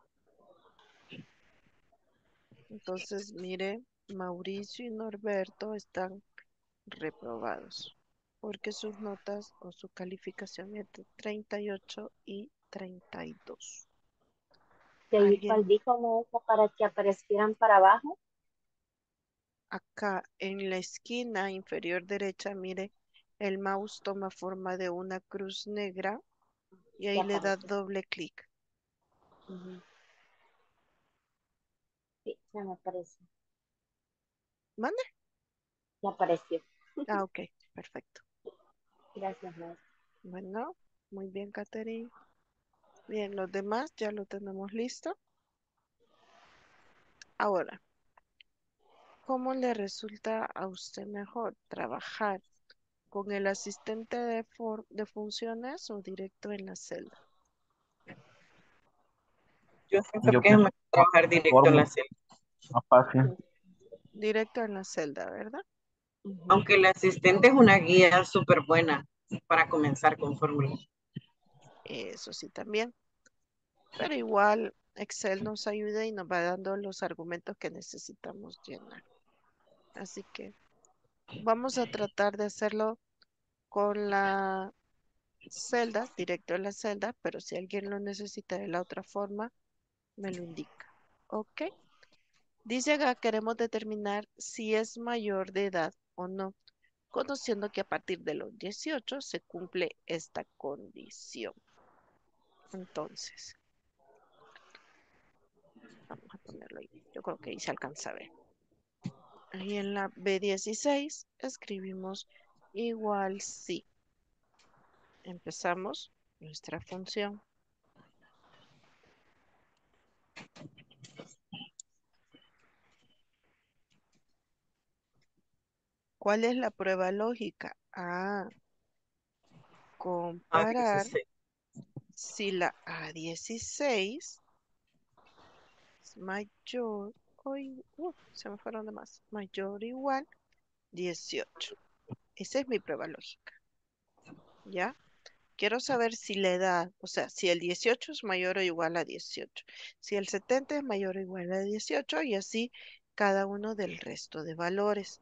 Entonces, mire, Mauricio y Norberto están reprobados porque sus notas o su calificación es de 38 y 32. Y ahí ¿Alguien cuál dijo eso para que aparecieran para abajo? acá en la esquina inferior derecha, mire, el mouse toma forma de una cruz negra y Ya ahí le da apareció. doble clic? Ujú. Sí, ya me apareció. ¿Mande? Ya apareció. Ah, ok, perfecto. Gracias, maestra. Bueno, muy bien, Catherine. Bien, los demás ya lo tenemos listo. Ahora, ¿cómo le resulta a usted mejor trabajar con el asistente de funciones o directo en la celda? Yo siento Yo que es pienso mejor trabajar directo en fórmula la celda. más fácil. Directo en la celda, ¿verdad? Aunque el asistente es una guía súper buena para comenzar con fórmula. Eso sí también. Pero igual Excel nos ayuda y nos va dando los argumentos que necesitamos llenar. Así que vamos a tratar de hacerlo con la celda, directo en la celda, pero si alguien lo necesita de la otra forma, me lo indica. ¿Ok? Dice acá, queremos determinar si es mayor de edad o no, conociendo que a partir de los 18 se cumple esta condición. Entonces, vamos a ponerlo ahí. Yo creo que ahí se alcanza a ver. Ahí en la B16 escribimos igual sí. Empezamos nuestra función. ¿Cuál es la prueba lógica? Comparar 16. si la A16 es mayor se me fueron de más. Mayor o igual 18. Esa es mi prueba lógica. ¿Ya? Quiero saber si la edad, o sea, si el 18 es mayor o igual a 18, si el 70 es mayor o igual a 18 y así cada uno del resto de valores.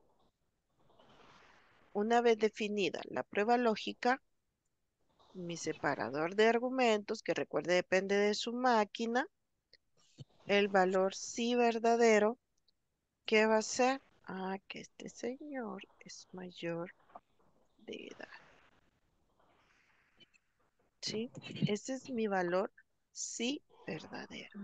Una vez definida la prueba lógica, mi separador de argumentos, que recuerde depende de su máquina, el valor sí verdadero, ¿qué va a ser? Que este señor es mayor de edad. ¿Sí? Ese es mi valor sí verdadero.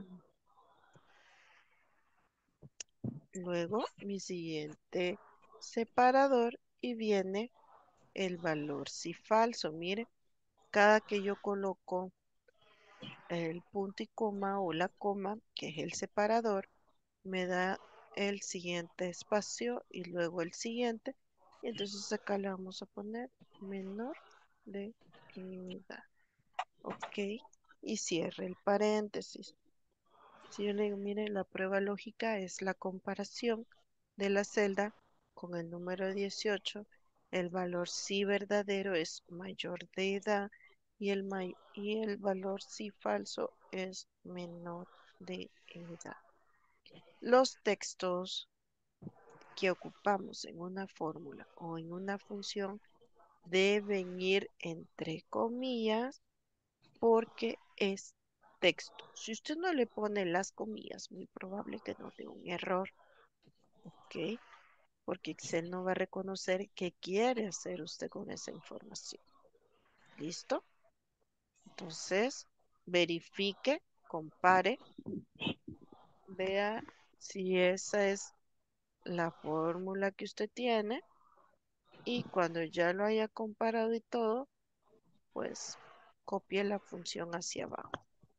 Luego mi siguiente separador y viene el valor si falso. Mire, cada que yo coloco el punto y coma o la coma, que es el separador, me da el siguiente espacio y luego el siguiente. Y entonces acá le vamos a poner menor de edad. Ok. Y cierre el paréntesis. Si yo le digo, mire, la prueba lógica es la comparación de la celda con el número 18, el valor sí verdadero es mayor de edad y el valor sí falso es menor de edad. Los textos que ocupamos en una fórmula o en una función deben ir entre comillas porque es texto. Si usted no le pone las comillas, muy probable que no dé un error, ¿ok? Porque Excel no va a reconocer qué quiere hacer usted con esa información. ¿Listo? Entonces, verifique, compare, vea si esa es la fórmula que usted tiene y cuando ya lo haya comparado y todo, pues copie la función hacia abajo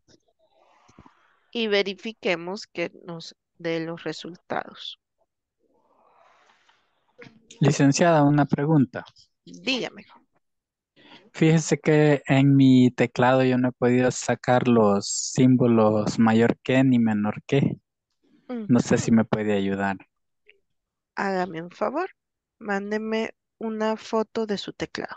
y verifiquemos que nos dé los resultados. Licenciada, una pregunta. Dígame. Fíjese que en mi teclado yo no he podido sacar los símbolos mayor que ni menor que. No sé Ujú. si me puede ayudar. Hágame un favor, mándeme una foto de su teclado.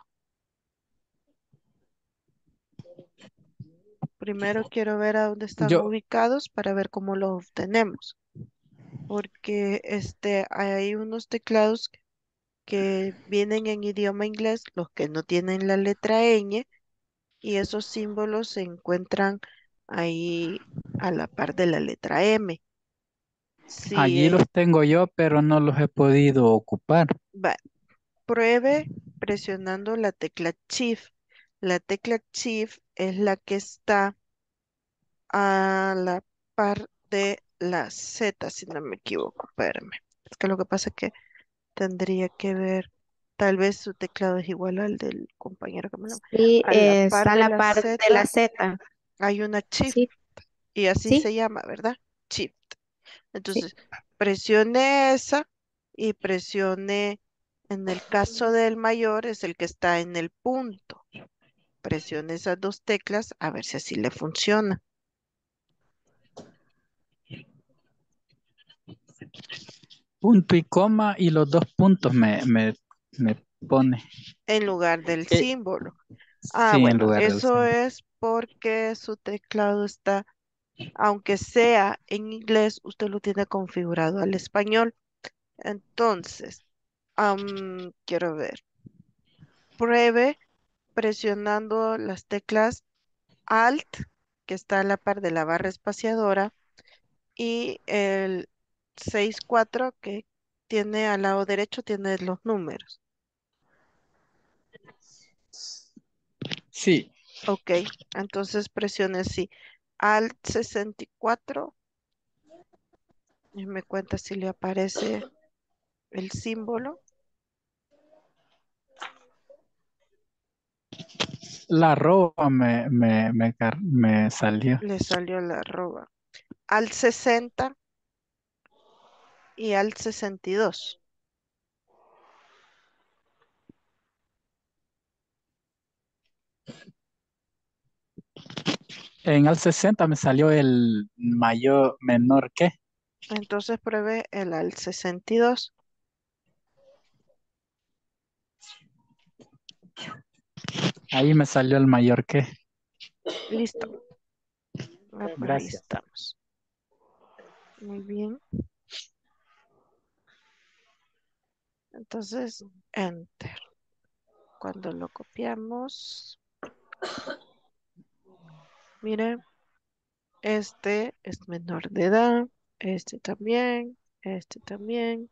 Primero quiero ver a dónde están Yo, ubicados para ver cómo los obtenemos, porque hay unos teclados que vienen en idioma inglés, los que no tienen la letra ñ, y esos símbolos se encuentran ahí a la par de la letra M. Si allí los tengo yo, pero no los he podido ocupar. pruebe presionando la tecla Shift. La tecla Shift es la que está a la par de la Z, si no me equivoco. Espérame. Es que lo que pasa es que tendría que ver, tal vez su teclado es igual al del compañero que me lo... Sí, A la par está a de la la par de la Z Z. hay una Shift Sí, y así sí, se llama, ¿verdad? Shift. sí. Entonces, presione esa y presione, en el caso del mayor, es el que está en el punto. Presione esas dos teclas a ver si así le funciona. Punto y coma y los dos puntos me pone. En lugar del Eh, símbolo. Ah, sí, en bueno, lugar del eso símbolo. es porque su teclado está, aunque sea en inglés, usted lo tiene configurado al español. Entonces, quiero ver. Pruebe presionando las teclas Alt, que está a la par de la barra espaciadora, y el 64 que tiene al lado derecho, tiene los números. Sí, Ok, entonces presione sí. Alt 64 y me cuenta si le aparece el símbolo. la arroba me salió. Le salió la arroba. Alt 60 y Alt 62. En el 60 me salió el mayor, menor que. Entonces pruebe el Alt 62. Ahí me salió el mayor que. Listo. Ah, pues ahí Gracias. estamos. Muy bien. Entonces, Enter. Cuando lo copiamos, mire, este es menor de edad, este también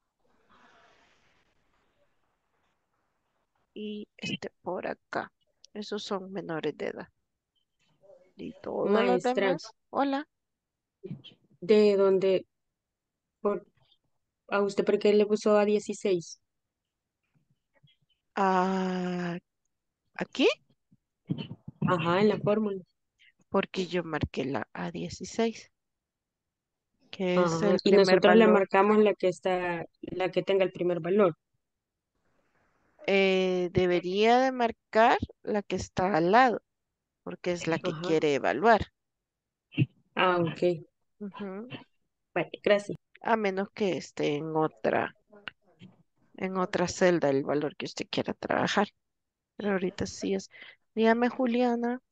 y este por acá. Esos son menores de edad. Y todos los Maestra, demás, hola. ¿de dónde? Por, ¿A usted por qué le puso a 16? Ah, aquí, Ajá, en la fórmula. porque yo marqué la A16, que es Ajá, el y primer nosotros le valor. marcamos la que tenga el primer valor. Debería de marcar la que está al lado, porque es la que Ajá. quiere evaluar. Ah, ok. Ujú. Vale, gracias. A menos que esté en otra celda el valor que usted quiera trabajar. Pero ahorita sí es. Dígame, Juliana.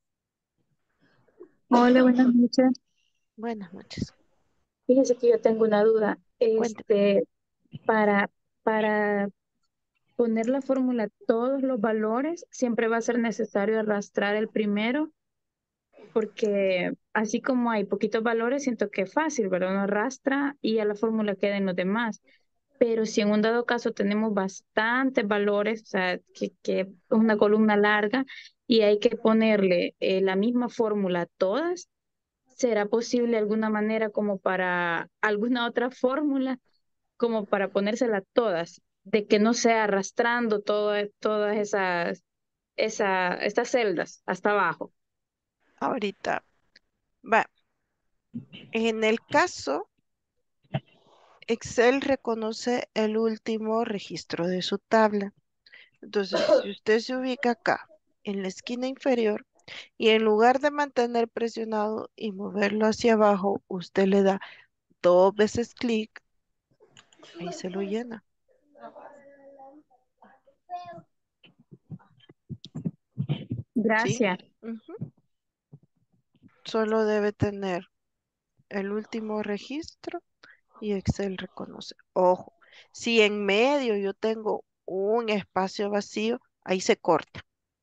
Hola, buenas noches. Buenas noches. Fíjese que yo tengo una duda. Cuénteme. Para, para poner la fórmula todos los valores, siempre va a ser necesario arrastrar el primero, porque así como hay poquitos valores, siento que es fácil, ¿verdad? Uno arrastra y ya la fórmula queda en los demás. Pero si en un dado caso tenemos bastantes valores, o sea, que es una columna larga y hay que ponerle la misma fórmula a todas, ¿será posible alguna manera como para alguna otra fórmula, como para ponérsela todas, de que no sea arrastrando todas estas celdas hasta abajo? Ahorita. Va. En el caso, Excel reconoce el último registro de su tabla. Entonces, si usted se ubica acá, en la esquina inferior, y en lugar de mantener presionado y moverlo hacia abajo, usted le da 2 veces clic, ahí se lo llena. ¿Sí? Gracias. Ujú. Solo debe tener el último registro y Excel reconoce. Ojo, si en medio yo tengo un espacio vacío, ahí se corta.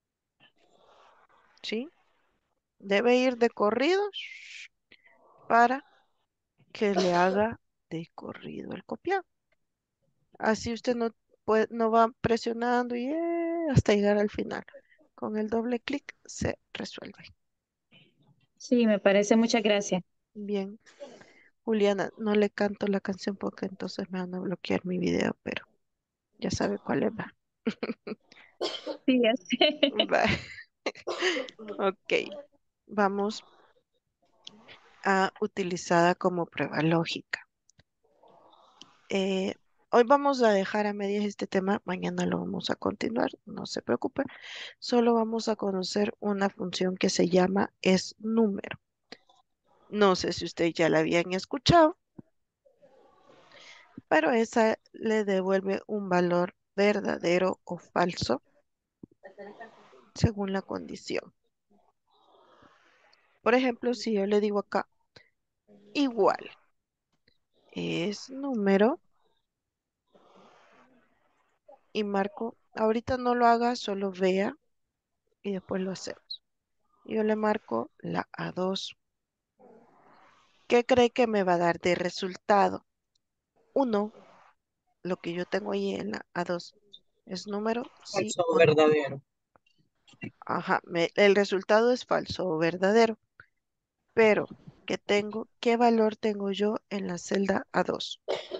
¿Sí? Debe ir de corrido para que le haga de corrido el copiado. Así usted no va presionando y hasta llegar al final. Con el doble clic se resuelve. Sí, me parece, muchas gracias. Bien. Juliana, no le canto la canción porque entonces me van a bloquear mi video, pero ya sabe cuál es, va. Sí, ya sé. Va. Ok, vamos a utilizada como prueba lógica. Eh, Hoy vamos a dejar a medias este tema, mañana lo vamos a continuar, no se preocupe. Solo vamos a conocer una función que se llama es número. No sé si ustedes ya la habían escuchado, pero esa le devuelve un valor verdadero o falso según la condición. Por ejemplo, si yo le digo acá, igual es número y marco, ahorita no lo haga, solo vea y después lo hacemos. Yo le marco la A2. ¿Qué cree que me va a dar de resultado? 1, lo que yo tengo ahí en la A2. ¿Es número? Sí Falso o o no. verdadero. Ajá, el resultado es falso o verdadero. Pero, ¿qué valor tengo yo en la celda A2?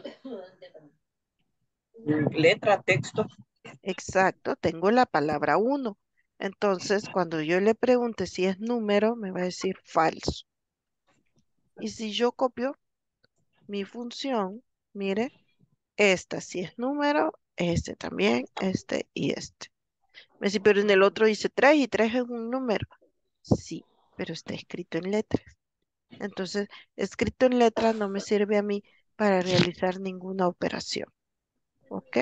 Letra, texto. Exacto, tengo la palabra 1. Entonces, cuando yo le pregunte si es número, me va a decir falso. Y si yo copio mi función, mire, esta sí es número, este también, este y este. Me dice, pero en el otro dice 3 y 3 es un número. Sí, pero está escrito en letras. Entonces, escrito en letras no me sirve a mí para realizar ninguna operación. ¿Ok?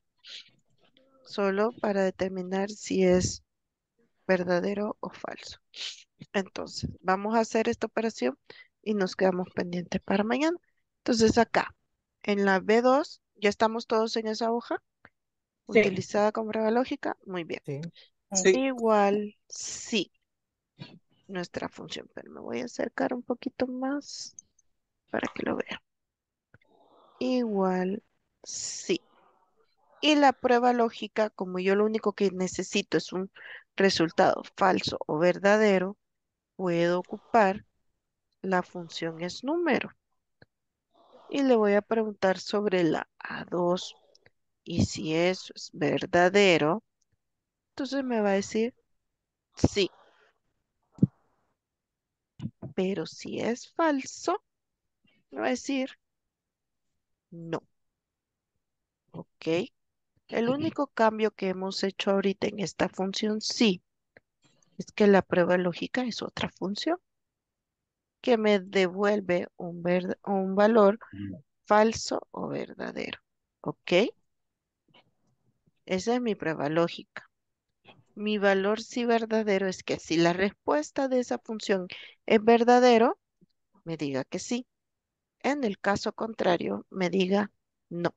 Solo para determinar si es verdadero o falso. Entonces, vamos a hacer esta operación y nos quedamos pendientes para mañana. Entonces, acá, en la B2, ya estamos todos en esa hoja Sí. utilizada como prueba lógica. Muy bien. Sí. Igual, sí, nuestra función. Pero me voy a acercar un poquito más para que lo vean. Igual, sí. Y la prueba lógica, como yo lo único que necesito es un resultado falso o verdadero, puedo ocupar la función es número. Y le voy a preguntar sobre la A2. Y si eso es verdadero, entonces me va a decir sí. Pero si es falso, me va a decir no. ¿Ok? El único cambio que hemos hecho ahorita en esta función sí es que la prueba lógica es otra función que me devuelve un valor falso o verdadero. ¿Ok? Esa es mi prueba lógica. Mi valor sí verdadero es que si la respuesta de esa función es verdadero, me diga que sí. En el caso contrario, me diga no.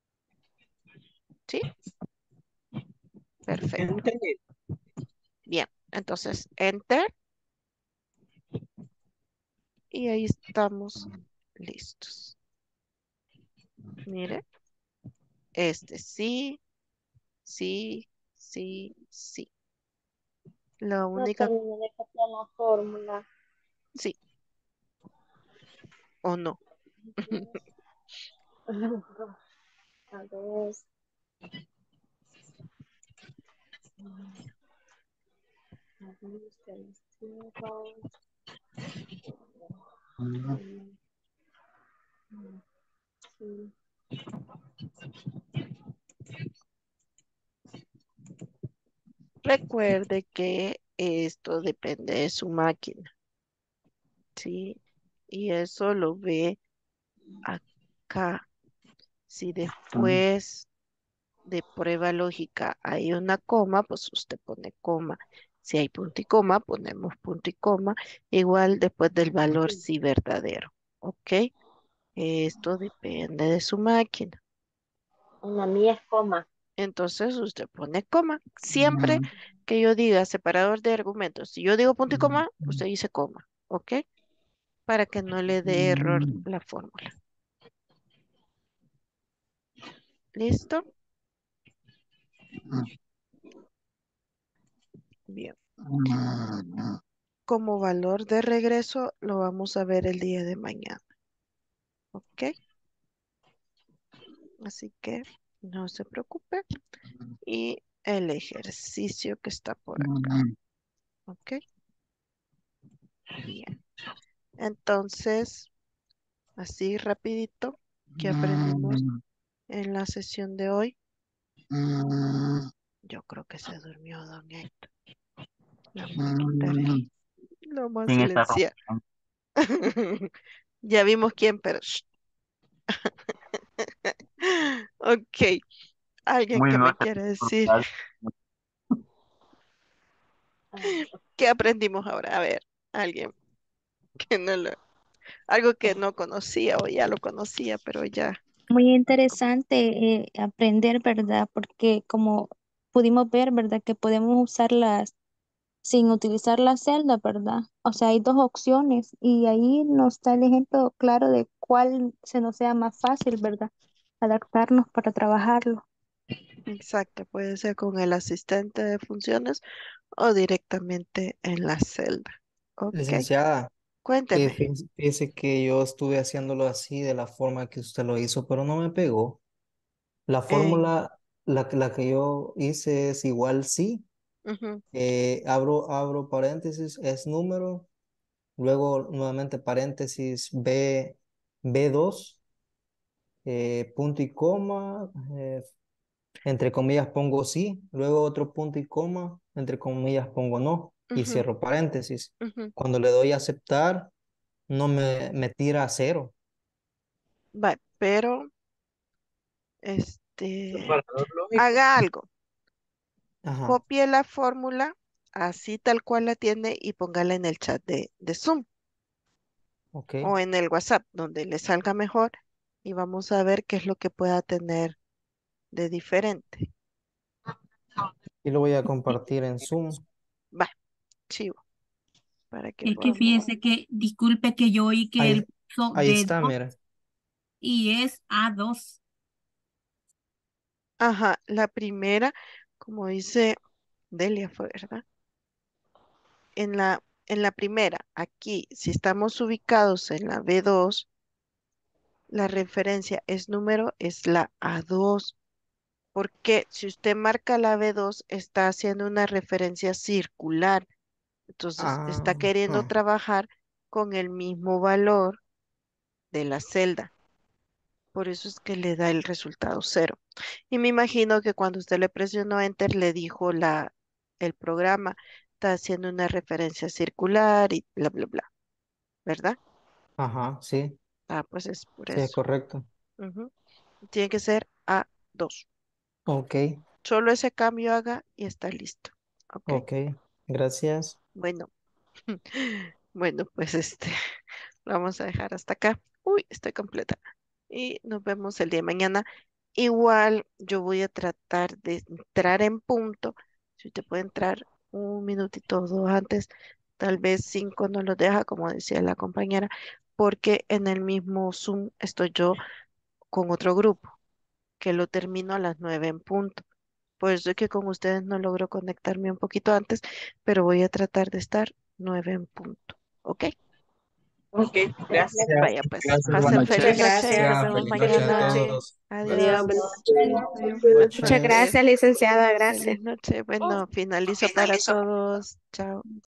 ¿Sí? Perfecto. Entendido. Bien, entonces enter y ahí estamos listos. Mire, este sí, sí, sí, sí. La No única, terminé de copiar la fórmula. sí o no. A ver. Sí. Recuerde que esto depende de su máquina, ¿sí? Y eso lo ve acá. Si después de prueba lógica hay una coma, pues usted pone coma. Si hay punto y coma, ponemos punto y coma. Igual después del valor sí verdadero. ¿Ok? Esto depende de su máquina. En la mía es coma. Entonces usted pone coma. Siempre que yo diga separador de argumentos, si yo digo punto y coma, usted dice coma. ¿Ok? Para que no le dé error la fórmula. ¿Listo? Bien. Como valor de regreso lo vamos a ver el día de mañana. ¿Ok? Así que no se preocupe. Y el ejercicio que está por acá. ¿Ok? Bien. Entonces, así rapidito que aprendimos en la sesión de hoy. Yo creo que se durmió don Héctor. La vamos a quitar ahí. Lo vamos a ¿Quién está silenciar. Ya vimos quién, pero... shh. Ok. Alguien muy que me noche quiere decir frutal? qué aprendimos ahora. A ver, alguien que no lo... Algo que no conocía o ya lo conocía, pero ya. Muy interesante aprender, ¿verdad? Porque como pudimos ver, ¿verdad? Que podemos usarlas sin utilizar la celda, ¿verdad? O sea, hay dos opciones y ahí nos da el ejemplo claro de cuál se nos sea más fácil, ¿verdad? Adaptarnos para trabajarlo. Exacto, puede ser con el asistente de funciones o directamente en la celda. Ok, Licenciada, cuénteme. fíjese que yo estuve haciéndolo así de la forma que usted lo hizo, pero no me pegó. La En, fórmula, la que yo hice es igual sí. ujú, Abro paréntesis, es número, luego nuevamente paréntesis B2, punto y coma, entre comillas pongo sí, luego otro punto y coma, entre comillas pongo no, y ujú, cierro paréntesis. ujú. Cuando le doy a aceptar, no me tira a cero. Va, pero Separador lógico. haga algo. Ajá, Copie la fórmula así tal cual la tiene y póngala en el chat de Zoom ok. o en el WhatsApp, donde le salga mejor y vamos a ver qué es lo que pueda tener de diferente. Y lo voy a compartir en Zoom. Va, chivo, para que Es que podamos. fíjese que, disculpe que yo oí que Ahí, él puso ahí b está, dos mira. y es A2. Ajá, la primera, como dice Delia, fue, ¿verdad? En la primera, aquí, si estamos ubicados en la B2, la referencia es número, es la A2, porque si usted marca la B2, está haciendo una referencia circular, entonces Ah, está queriendo ah. trabajar con el mismo valor de la celda. Por eso es que le da el resultado cero. Y me imagino que cuando usted le presionó Enter, le dijo el programa está haciendo una referencia circular y bla, bla, bla. ¿verdad? Ajá, sí, Ah, pues es por sí, es eso. correcto. Ujú. Tiene que ser A2. Ok, Solo ese cambio haga y está listo. ¿Ok? ok, gracias. Bueno, bueno, pues lo vamos a dejar hasta acá. Uy, estoy completa. Y nos vemos el día de mañana. Igual yo voy a tratar de entrar en punto. Si usted puede entrar un minutito o dos antes, tal vez 5 no lo deja, como decía la compañera, porque en el mismo Zoom estoy yo con otro grupo, que lo termino a las 9 en punto. Por eso es que con ustedes no logro conectarme un poquito antes, pero voy a tratar de estar 9 en punto. ¿Ok? Ok, gracias. Vaya, pues Gracias, buenas pasen noches. feliz Muchas noche. Nos gracias. vemos Feliz noche Feliz a mañana. noche. todos. Adiós, Adiós. buenas Gracias. noches. Adiós, buenas Muchas noches. gracias, licenciada. Gracias. Feliz noche. Bueno, finalizo para todos. Chao.